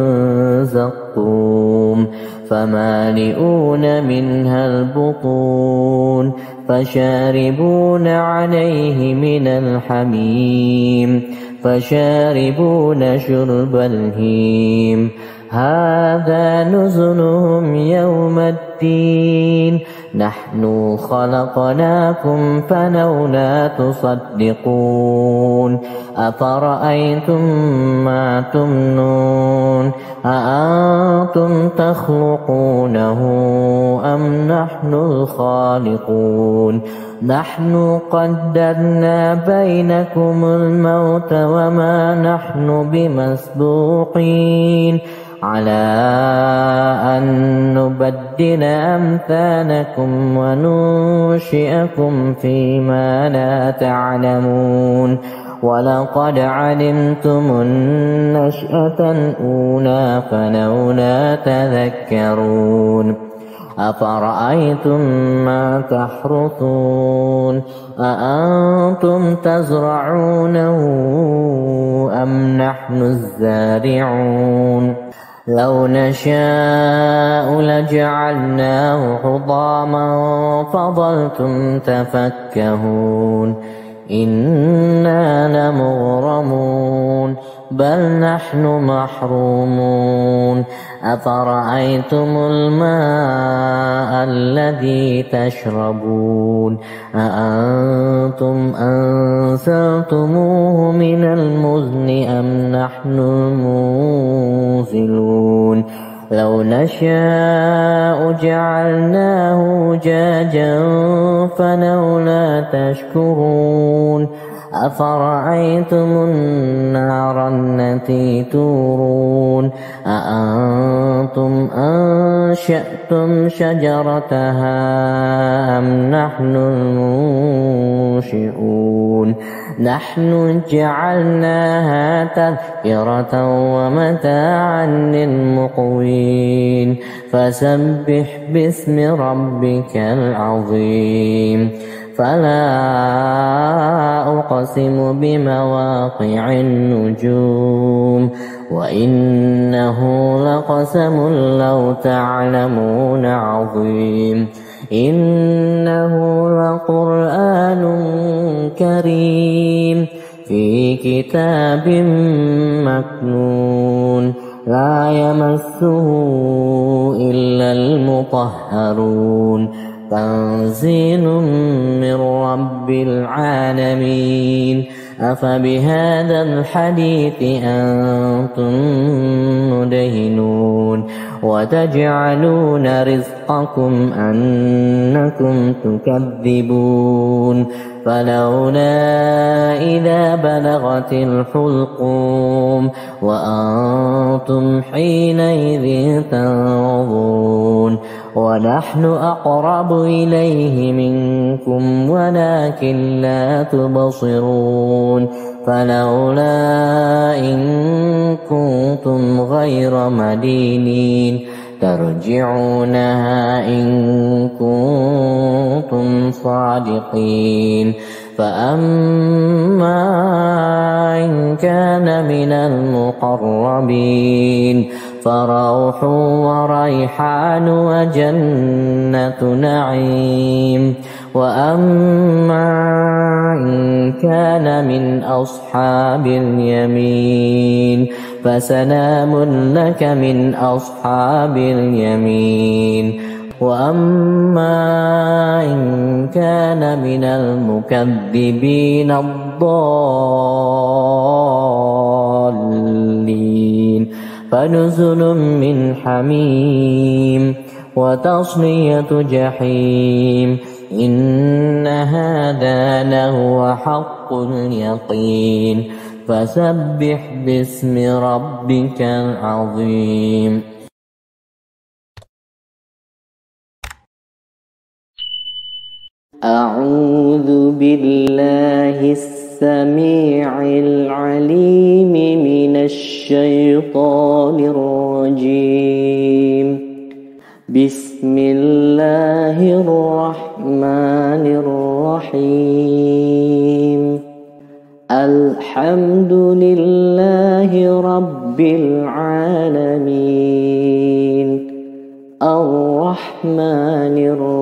زقوم فمالئون منها البطون فشاربون عليه من الحميم فشاربون شرب الهيم هذا نزلهم يوم الدين نحن خلقناكم فلولا تصدقون أفرأيتم ما تمنون أأنتم تخلقونه أم نحن الخالقون نحن قدرنا بينكم الموت وما نحن بمسبوقين على أن نبدل أمثالكم وننشئكم فيما لا تعلمون ولقد علمتم النشأة الأولى فلولا تذكرون أفرأيتم ما تحرثون أأنتم تزرعونه أم نحن الزارعون لو نشاء لجعلناه حطاما فظلتم تفكهون إنا لمغرمون بل نحن محرومون أفرأيتم الماء الذي تشربون أأنتم أنزلتموه من المزن أم نحن المنزلون لو نشاء جعلناه جاجا فلولا تشكرون أفرأيتم النار التي تورون أأنتم أنشأتم شجرتها أم نحن المنشئون نحن جعلناها تذكرة ومتاعا للمقوين فسبح باسم ربك العظيم فلا أقسم بمواقع النجوم وإنه لقسم لو تعلمون عظيم إنه لقرآن كريم في كتاب مكنون لا يمسه إلا المطهرون تنزيل من رب العالمين أفبهذا الحديث أنتم مدهنون وتجعلون رزقكم أنكم تكذبون فلولا إذا بلغت الحلقوم وأنتم حينئذ تنظرون ونحن أقرب إليه منكم ولكن لا تبصرون فلولا إن كنتم غير مدينين ترجعونها إن كنتم صادقين فأما إن كان من المقربين فروح وريحان وجنة نعيم وأما إن كان من أصحاب اليمين فسلام لك من أصحاب اليمين وأما إن كان من المكذبين الضالين فنزل من حميم وتصلية جحيم إن هذا لهو حق اليقين فسبح باسم ربك العظيم. أعوذ بالله السميع العليم من الشيطان الرجيم. بسم الله الرحمن الرحيم. الحمد لله رب العالمين الرحمن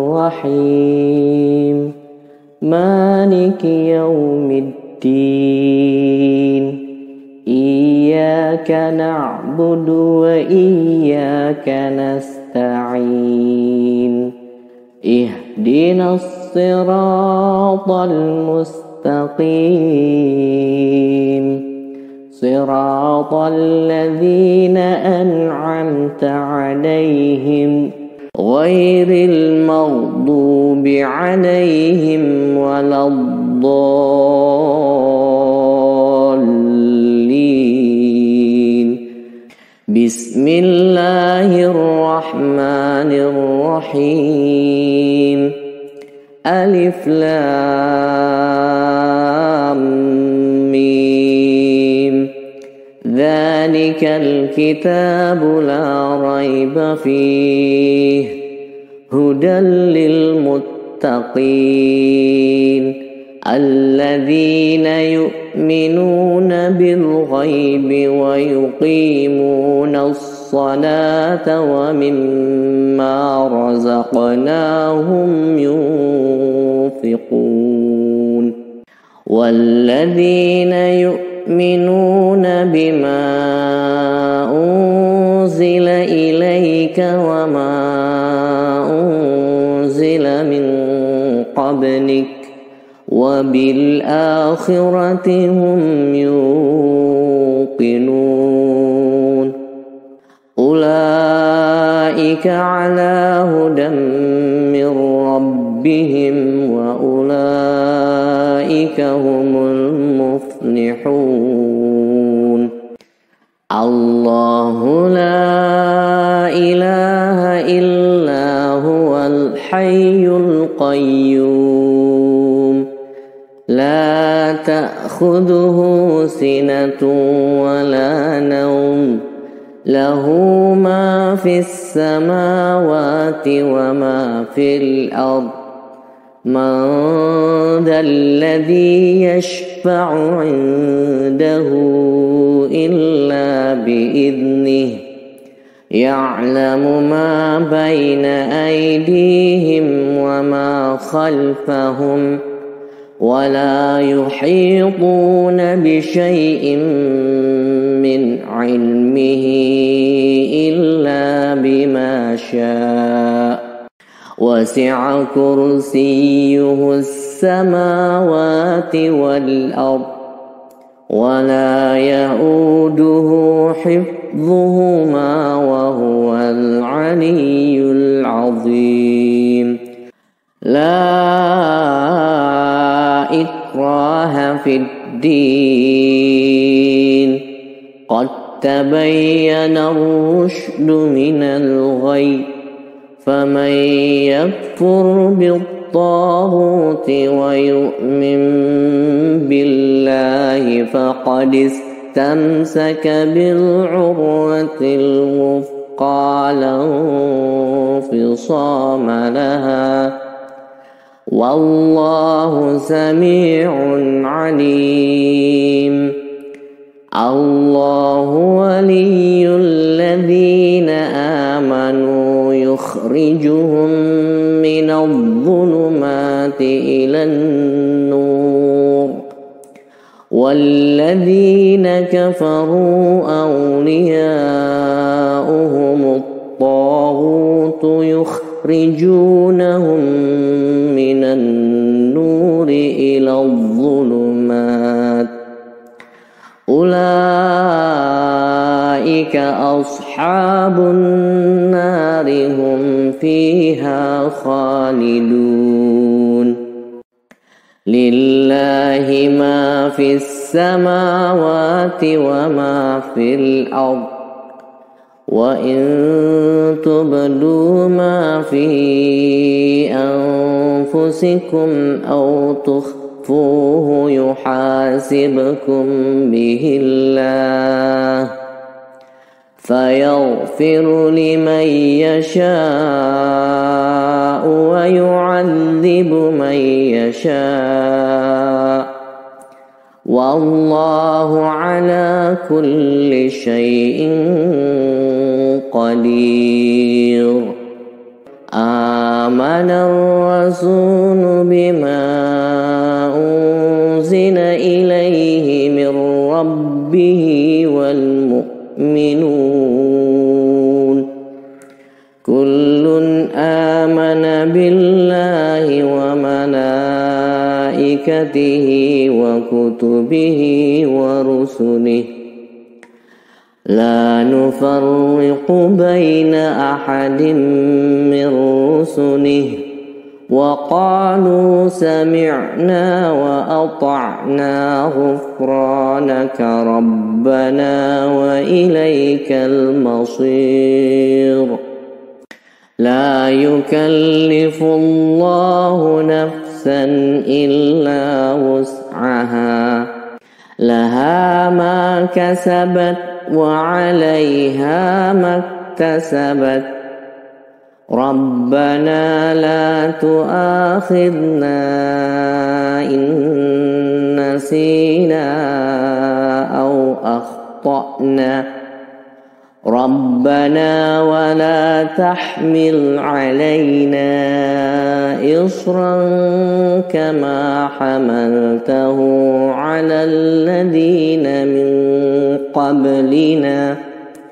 الرحيم مالك يوم الدين إياك نعبد وإياك نستعين اهدنا الصراط المستقيم صراط الذين أنعمت عليهم غير المغضوب عليهم ولا الضالين. بسم الله الرحمن الرحيم. ألف لام ميم ذلك الكتاب لا ريب فيه هدى للمتقين الذين يؤمنون بالغيب ويقيمون الصلاة ومما رزقناهم ينفقون والذين يؤمنون بما أنزل إليك وما أنزل من قبلك وبالآخرة هم يوقنون أولئك على هدى من ربهم وأولئك هم المفلحون. الله لا إله إلا هو الحي القيوم لا تأخذه سنة ولا نوم له ما في السماوات وما في الأرض من ذا الذي يشفع عنده إلا بإذنه يعلم ما بين أيديهم وما خلفهم ولا يحيطون بشيء من علمه إلا بما شاء وسع كرسيه السماوات والأرض ولا يئوده حفظهما وهو العلي العظيم. لا إكراه في الدين قد تبين الرشد من الغي فمن يكفر بالطاغوت ويؤمن بالله فقد استمسك بالعروة الوثقى لا انفصام لها والله سميع عليم. الله ولي الذين آمنوا يخرجهم من الظلمات إلى النور والذين كفروا أولياؤهم الطاغوت يخرجون يخرجونهم من النور إلى الظلمات أولئك أصحاب النار هم فيها خالدون لله ما في السماوات وما في الأرض وإن تبدوا ما في أنفسكم أو تخفوه يحاسبكم به الله فيغفر لمن يشاء ويعذب من يشاء والله على كل شيء قدير آمن الرسول بما أنزل إليه من ربه والمؤمنون كل آمن بالله وملائكته وكتبه ورسله لا نفرق بين أحد من رسله وقالوا سمعنا وأطعنا غفرانك ربنا وإليك المصير لا يكلف الله نفسا إلا وسعها لها ما كسبت وعليها ما اكتسبت ربنا لا تؤاخذنا إن نسينا أو أخطأنا ربنا ولا تحمل علينا إصرا كما حملته على الذين من قبلنا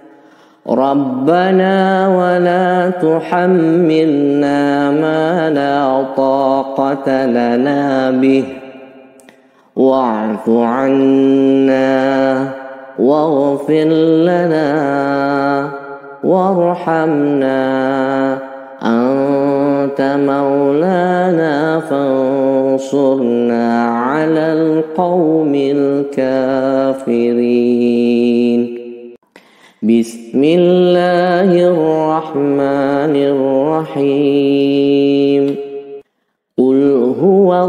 ربنا ولا تحملنا ما لا طاقة لنا به واعف عنا واغفر لنا وارحمنا أنت مولانا فانصرنا على القوم الكافرين بسم الله الرحمن الرحيم قل هو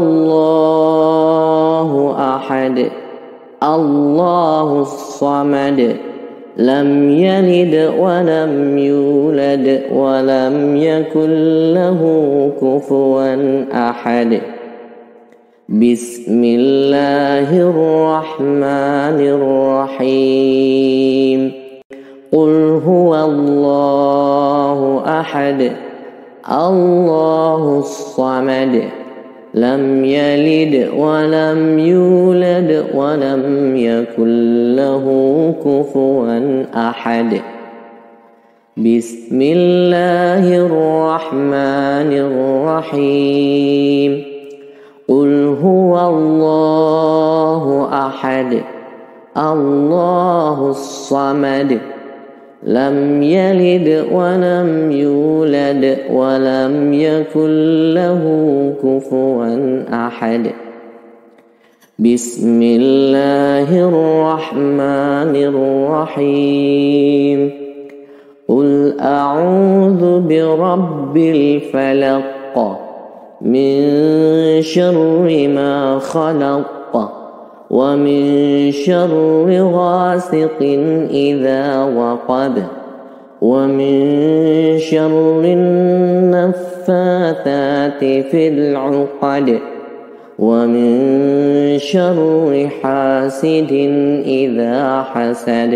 الله أحد الله الصمد لم يلد ولم يولد ولم يكن له كفوا أحد بسم الله الرحمن الرحيم قل هو الله أحد الله الصمد لم يلد ولم يولد ولم يكن له كفوا أحد بسم الله الرحمن الرحيم قل هو الله أحد الله الصمد لم يلد ولم يولد ولم يكن له كفوا أحد بسم الله الرحمن الرحيم قل أعوذ برب الفلق من شر ما خلق ومن شر غاسق إذا وقب ومن شر النفاثات في العقد ومن شر حاسد إذا حسد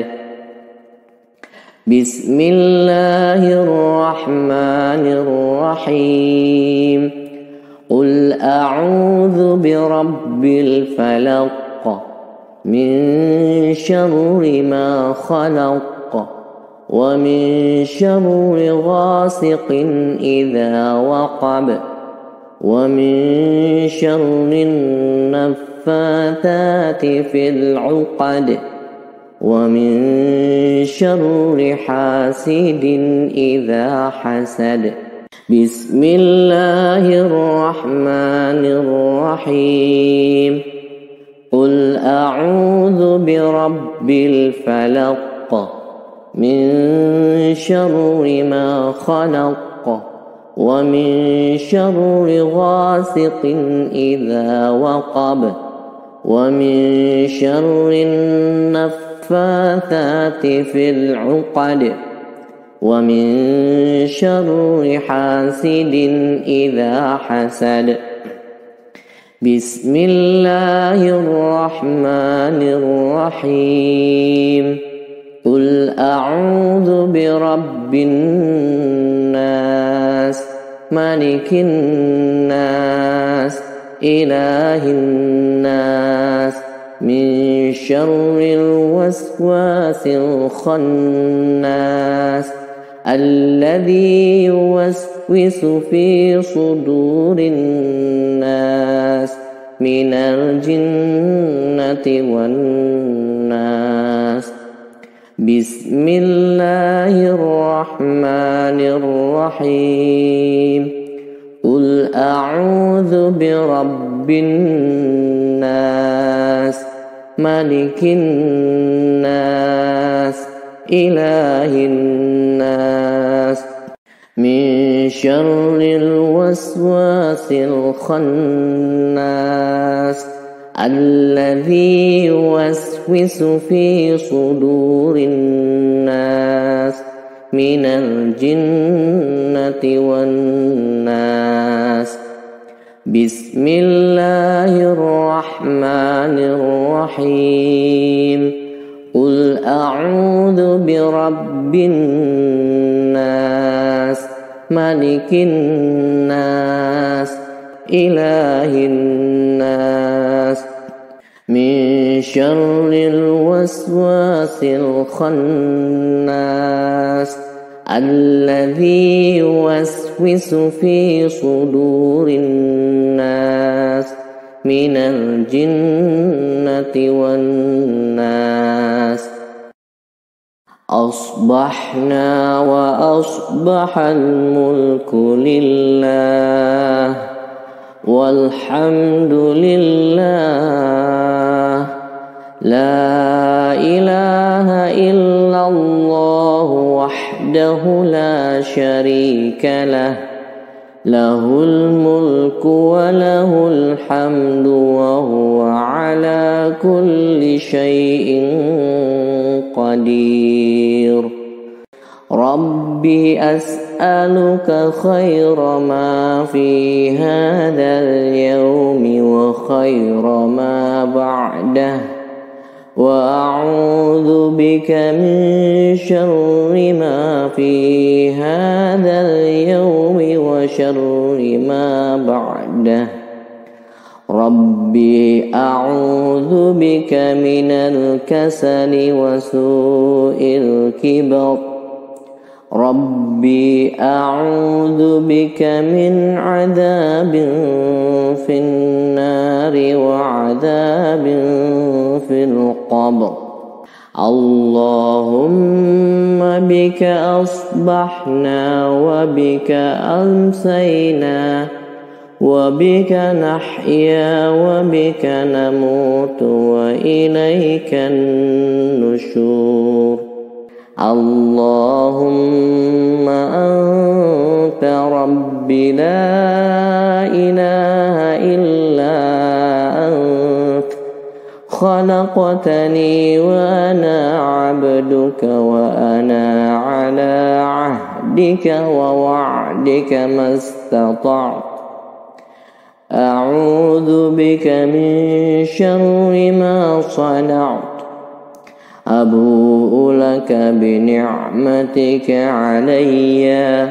بسم الله الرحمن الرحيم قل أعوذ برب الفلق من شر ما خلق ومن شر غاسق إذا وقب ومن شر النفاثات في العقد ومن شر حاسد إذا حسد. بسم الله الرحمن الرحيم. قل أعوذ برب الفلق من شر ما خلق ومن شر غاسق إذا وقب ومن شر النفاثات في العقد ومن شر حاسد إذا حسد. بسم الله الرحمن الرحيم. قل أعوذ برب الناس ملك الناس إله الناس من شر الوسواس الخناس الذي يوسوس في صدور الناس من الجنة والناس. بسم الله الرحمن الرحيم. قل أعوذ برب الناس ملك الناس إله الناس من شر الوسواس الخناس الذي يوسوس في صدور الناس من الجنة والناس. بسم الله الرحمن الرحيم. قل أعوذ برب الناس ملك الناس إله الناس من شر الوسواس الخناس الذي يوسوس في صدور الناس من الجنة والناس. أصبحنا وأصبح الملك لله والحمد لله لا إله إلا الله وحده لا شريك له له الملك وله الحمد وهو على كل شيء قدير. ربي أسألك خير ما في هذا اليوم وخير ما بعده وأعوذ بك من شر ما في هذا اليوم وشر ما بعده. ربي أعوذ بك من الكسل وسوء الكبر. ربي أعوذ بك من عذاب في النار وعذاب في القبر. اللهم بك أصبحنا وبك أمسينا وبك نحيا وبك نموت وإليك النشور. اللهم أنت ربي لا إله إلا أنت خلقتني وأنا عبدك وأنا على عهدك ووعدك ما استطعت. أعوذ بك من شر ما صنعت. أبوء لك بنعمتك علي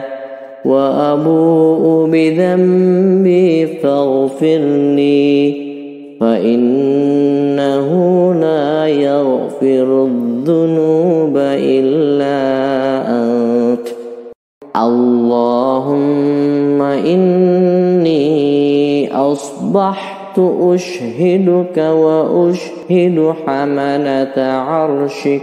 وأبوء بذنبي فاغفر لي فإنه لا يغفر الذنوب إلا أشهدك وأشهد حملة عرشك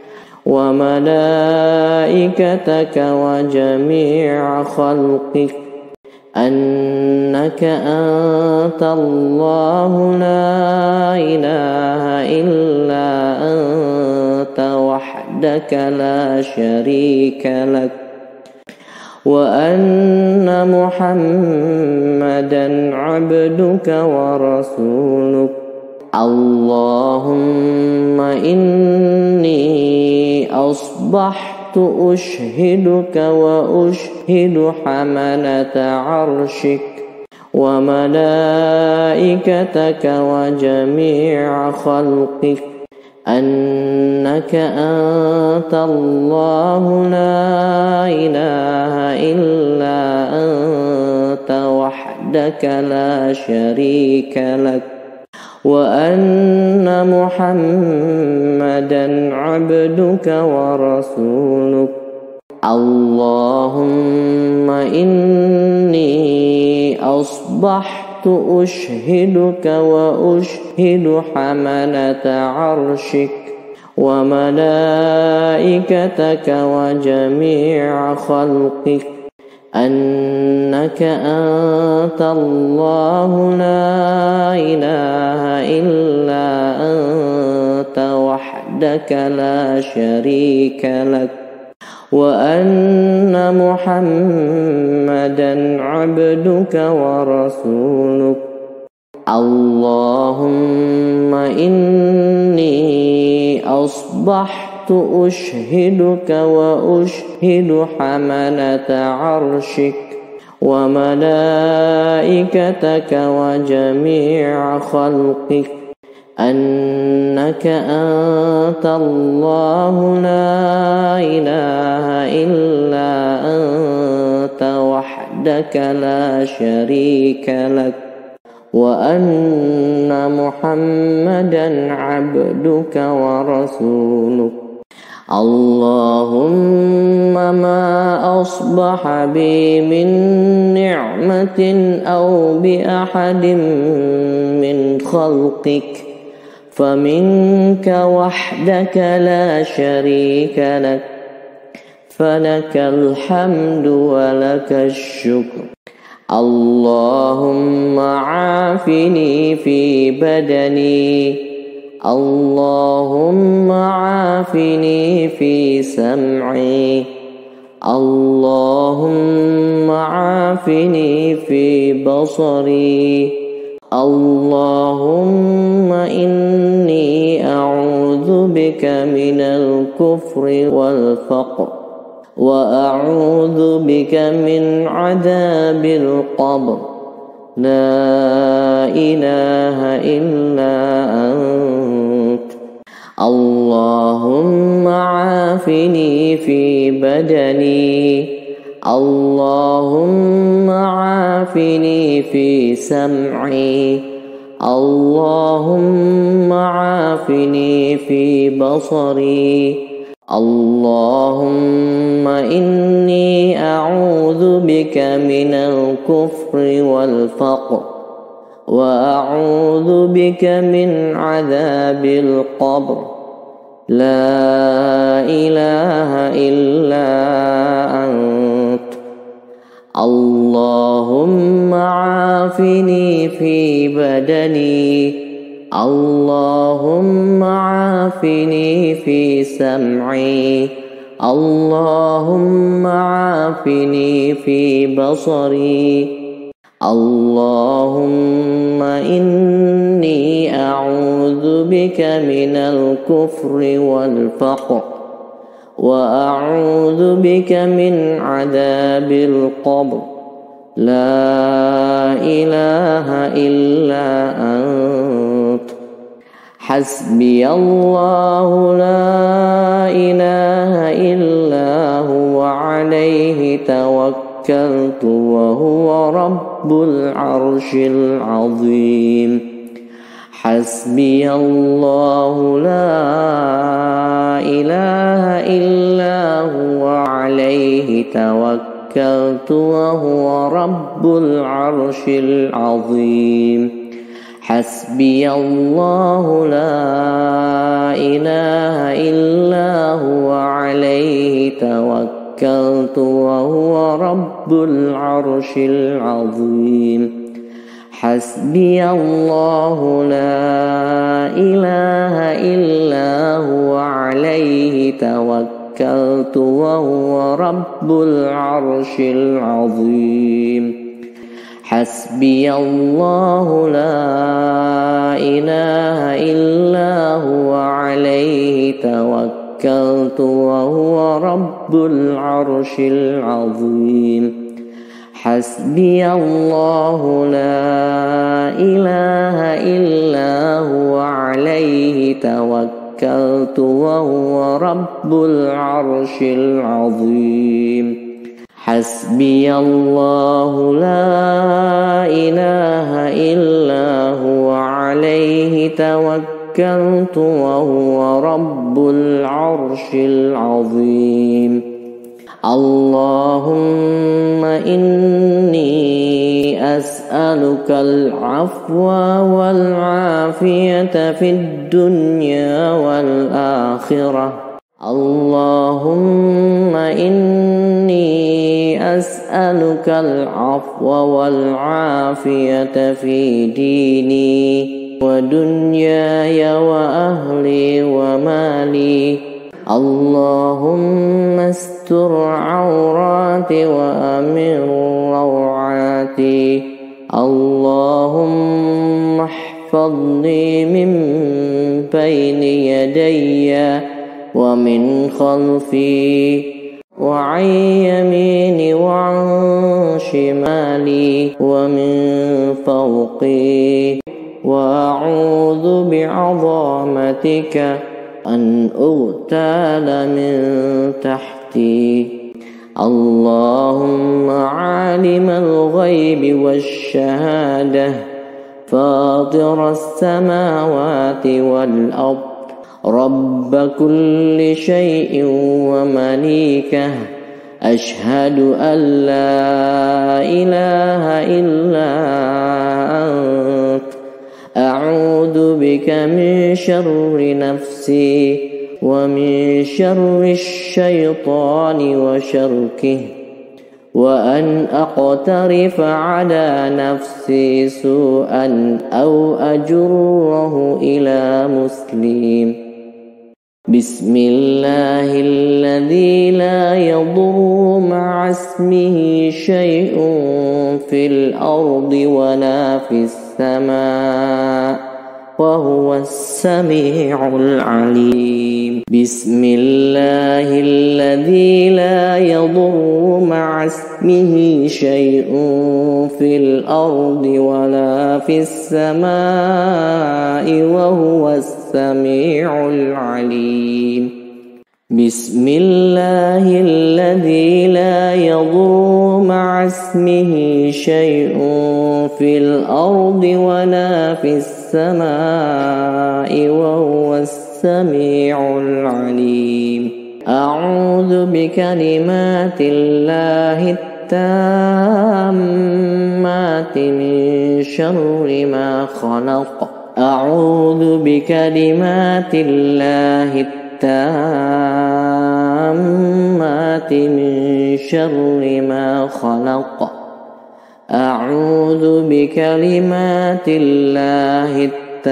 وملائكتك وجميع خلقك أنك أنت الله لا إله إلا أنت وحدك لا شريك لك وأن محمدًا عبدك ورسولك. اللهم إني أصبحت أشهدك وأشهد حملة عرشك وملائكتك وجميع خلقك أنك أنت الله لا إله إلا أنت وحدك لا شريك لك وأن محمدًا عبدك ورسولك. اللهم إني أصبحت أشهدك وأشهد حملة عرشك وملائكتك وجميع خلقك أنك أنت الله لا إله إلا أنت وحدك لا شريك لك وأن محمدًا عبدك ورسولك. اللهم إني أصبحت أشهدك وأشهد حملة عرشك وملائكتك وجميع خلقك أنك أنت الله لا إله إلا أنت وحدك لا شريك لك وأن محمدًا عبدك ورسولك. اللهم ما أصبح بي من نعمة أو بأحد من خلقك فمنك وحدك لا شريك لك فلك الحمد ولك الشكر. اللهم عافني في بدني اللهم عافني في سمعي اللهم عافني في بصري اللهم إني أعوذ بك من الكفر والفقر وأعوذ بك من عذاب القبر. لا إله إلا أنت. اللهم عافني في بدني اللهم عافني في سمعي اللهم عافني في بصري اللهم إني أعوذ بك من الكفر والفقر وأعوذ بك من عذاب القبر. لا إله إلا أنت. اللهم عافني في بدني اللهم عافني في سمعي اللهم عافني في بصري اللهم إني أعوذ بك من الكفر والفقر وأعوذ بك من عذاب القبر. لا إله إلا أنت. حسبي الله لا إله إلا هو عليه توكلت وهو رب العرش العظيم. حسبي الله لا إله إلا هو عليه توكلت وهو رب العرش العظيم. حسبي الله لا إله إلا هو عليه توكلت وهو رب العرش العظيم حسبي الله لا إله إلا هو عليه توكلت وهو رب العرش العظيم حسبي الله لا إله إلا هو عليه توكلت وهو رب العرش العظيم حسبي الله لا إله إلا هو عليه توكلت وهو رب العرش العظيم حسبي الله لا إله إلا هو عليه توكلت وهو رب العرش العظيم اللهم إني أسألك العفو والعافية في الدنيا والآخرة اللهم إني أسألك العفو والعافية في ديني ودنياي وأهلي ومالي اللهم استر عوراتي وأمن روعاتي اللهم احفظني من بين يدي ومن خلفي وعن يميني وعن شمالي ومن فوقي وأعوذ بعظمتك أن أغتال من تحتي اللهم عالم الغيب والشهادة فاطر السماوات والأرض رب كل شيء ومليكه أشهد أن لا إله إلا أنت أعوذ بك من شر نفسي ومن شر الشيطان وشركه وأن أقترف على نفسي سوءا أو أجره إلى مسلم بسم الله الذي لا يضر مع اسمه شيء في الأرض ولا في السماء وهو السميع العليم بسم الله الذي لا يضر مع اسمه شيء في الأرض ولا في السماء وهو السميع العليم بسم الله الذي لا يضر مع اسمه شيء في الأرض ولا في السماء وهو السميع العليم أعوذ بكلمات الله التامات من شر ما خلق أعوذ بكلمات الله التامات من شر ما خلق أعوذ بكلمات الله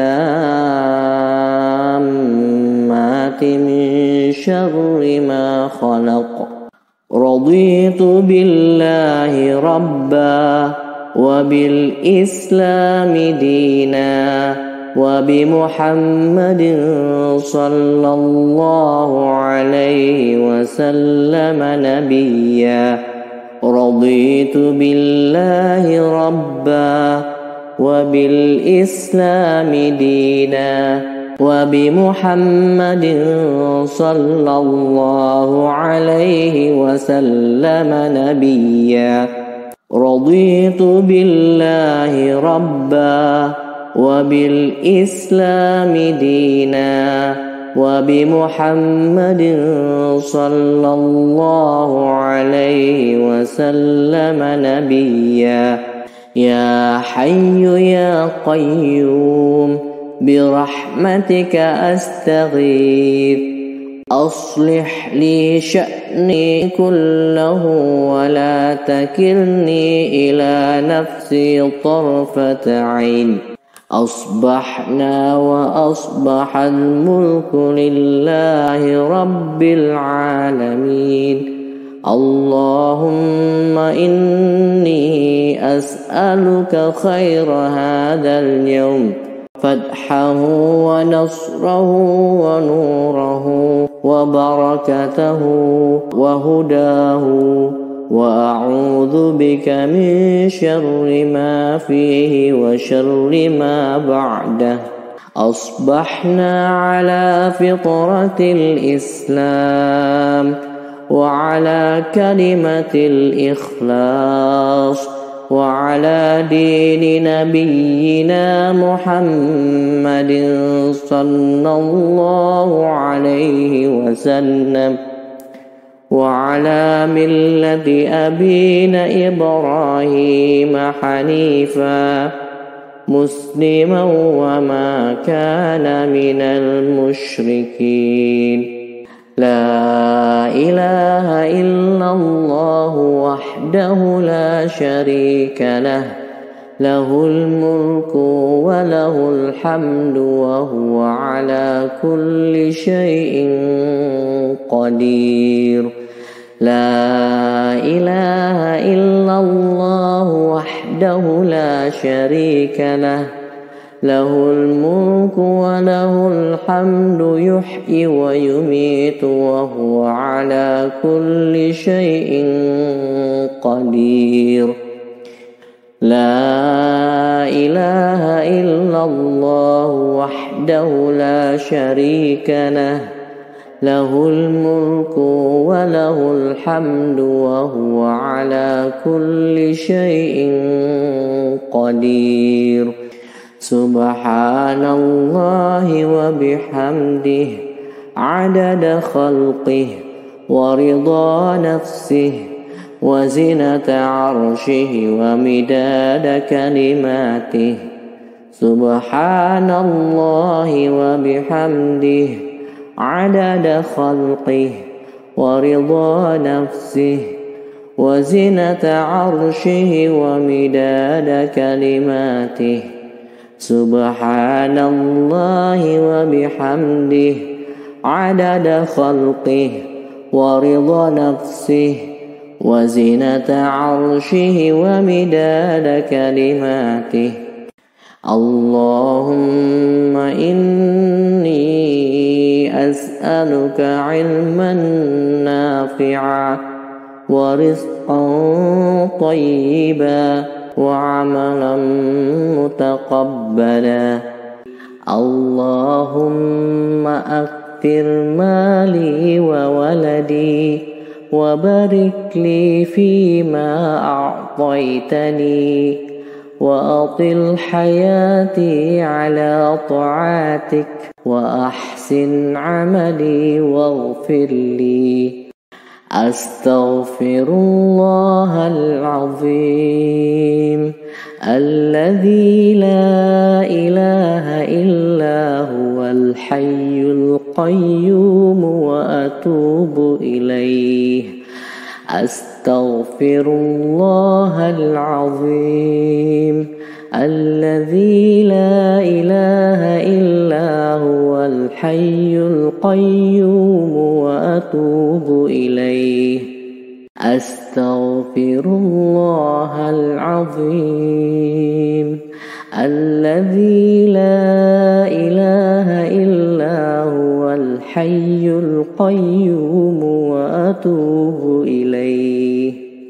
التامات من شر ما خلق رضيت بالله ربا وبالإسلام دينا وبمحمد صلى الله عليه وسلم نبيا رضيت بالله ربا وبالإسلام دينا وبمحمد صلى الله عليه وسلم نبيا رضيت بالله ربا وبالإسلام دينا وبمحمد صلى الله عليه وسلم نبيا يا حي يا قيوم برحمتك أستغيث أصلح لي شأني كله ولا تكلني إلى نفسي طرفة عين. أصبحنا وأصبح الملك لله رب العالمين. اللهم إني أسألك خير هذا اليوم، فتحه ونصره ونوره وبركته وهداه، وأعوذ بك من شر ما فيه وشر ما بعده. أصبحنا على فطرة الإسلام وعلى كلمة الإخلاص وعلى دين نبينا محمد صلى الله عليه وسلم، وعلى ملة أبينا إبراهيم حنيفا مسلما وما كان من المشركين. لا إله إلا الله وحده لا شريك له، له الملك وله الحمد وهو على كل شيء قدير. لا إله إلا الله وحده لا شريك له، له الملك وله الحمد يحيي ويميت وهو على كل شيء قدير. لا إله إلا الله وحده لا شريك له، له الملك وله الحمد وهو على كل شيء قدير. سبحان الله وبحمده عدد خلقه ورضا نفسه وزنة عرشه ومداد كلماته. سبحان الله وبحمده عدد خلقه ورضا نفسه وزنة عرشه ومداد كلماته. سبحان الله وبحمده عدد خلقه ورضا نفسه وزنة عرشه ومداد كلماته. اللهم إني أسألك علما نافعا ورزقا طيبا وعملا متقبلا. اللهم أكثر مالي وولدي وبارك لي فيما أعطيتني وأطل حياتي على طاعتك وأحسن عملي واغفر لي. أستغفر الله العظيم الذي لا إله إلا هو الحي القيوم وأتوب إليه. أستغفر الله العظيم الذي لا إله إلا هو الحي القيوم وأتوب إليه. أستغفر الله العظيم الذي لا إله إلا هو الحي القيوم وأتوب إليه.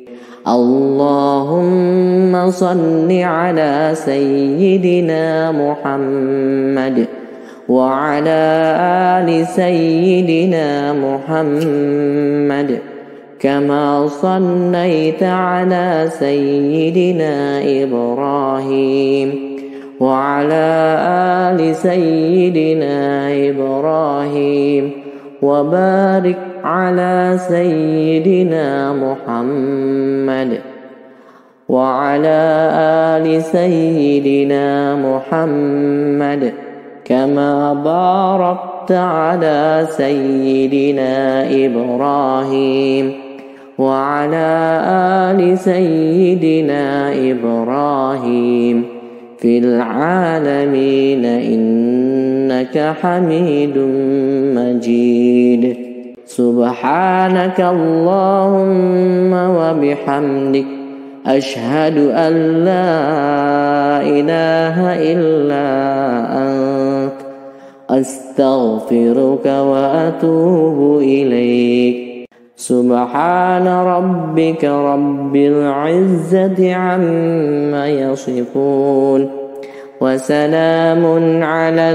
اللهم صل على سيدنا محمد وعلى آل سيدنا محمد كما صليت على سيدنا إبراهيم وعلى آل سيدنا إبراهيم وبارك على سيدنا محمد وعلى آل سيدنا محمد كما باركت على سيدنا إبراهيم وعلى آل سيدنا إبراهيم في العالمين إنك حميد مجيد. سبحانك اللهم وبحمدك أشهد أن لا إله إلا أنت أستغفرك وأتوب إليك. سبحان ربك رب العزة عما يصفون وسلام على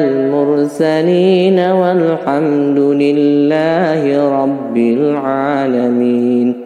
المرسلين والحمد لله رب العالمين.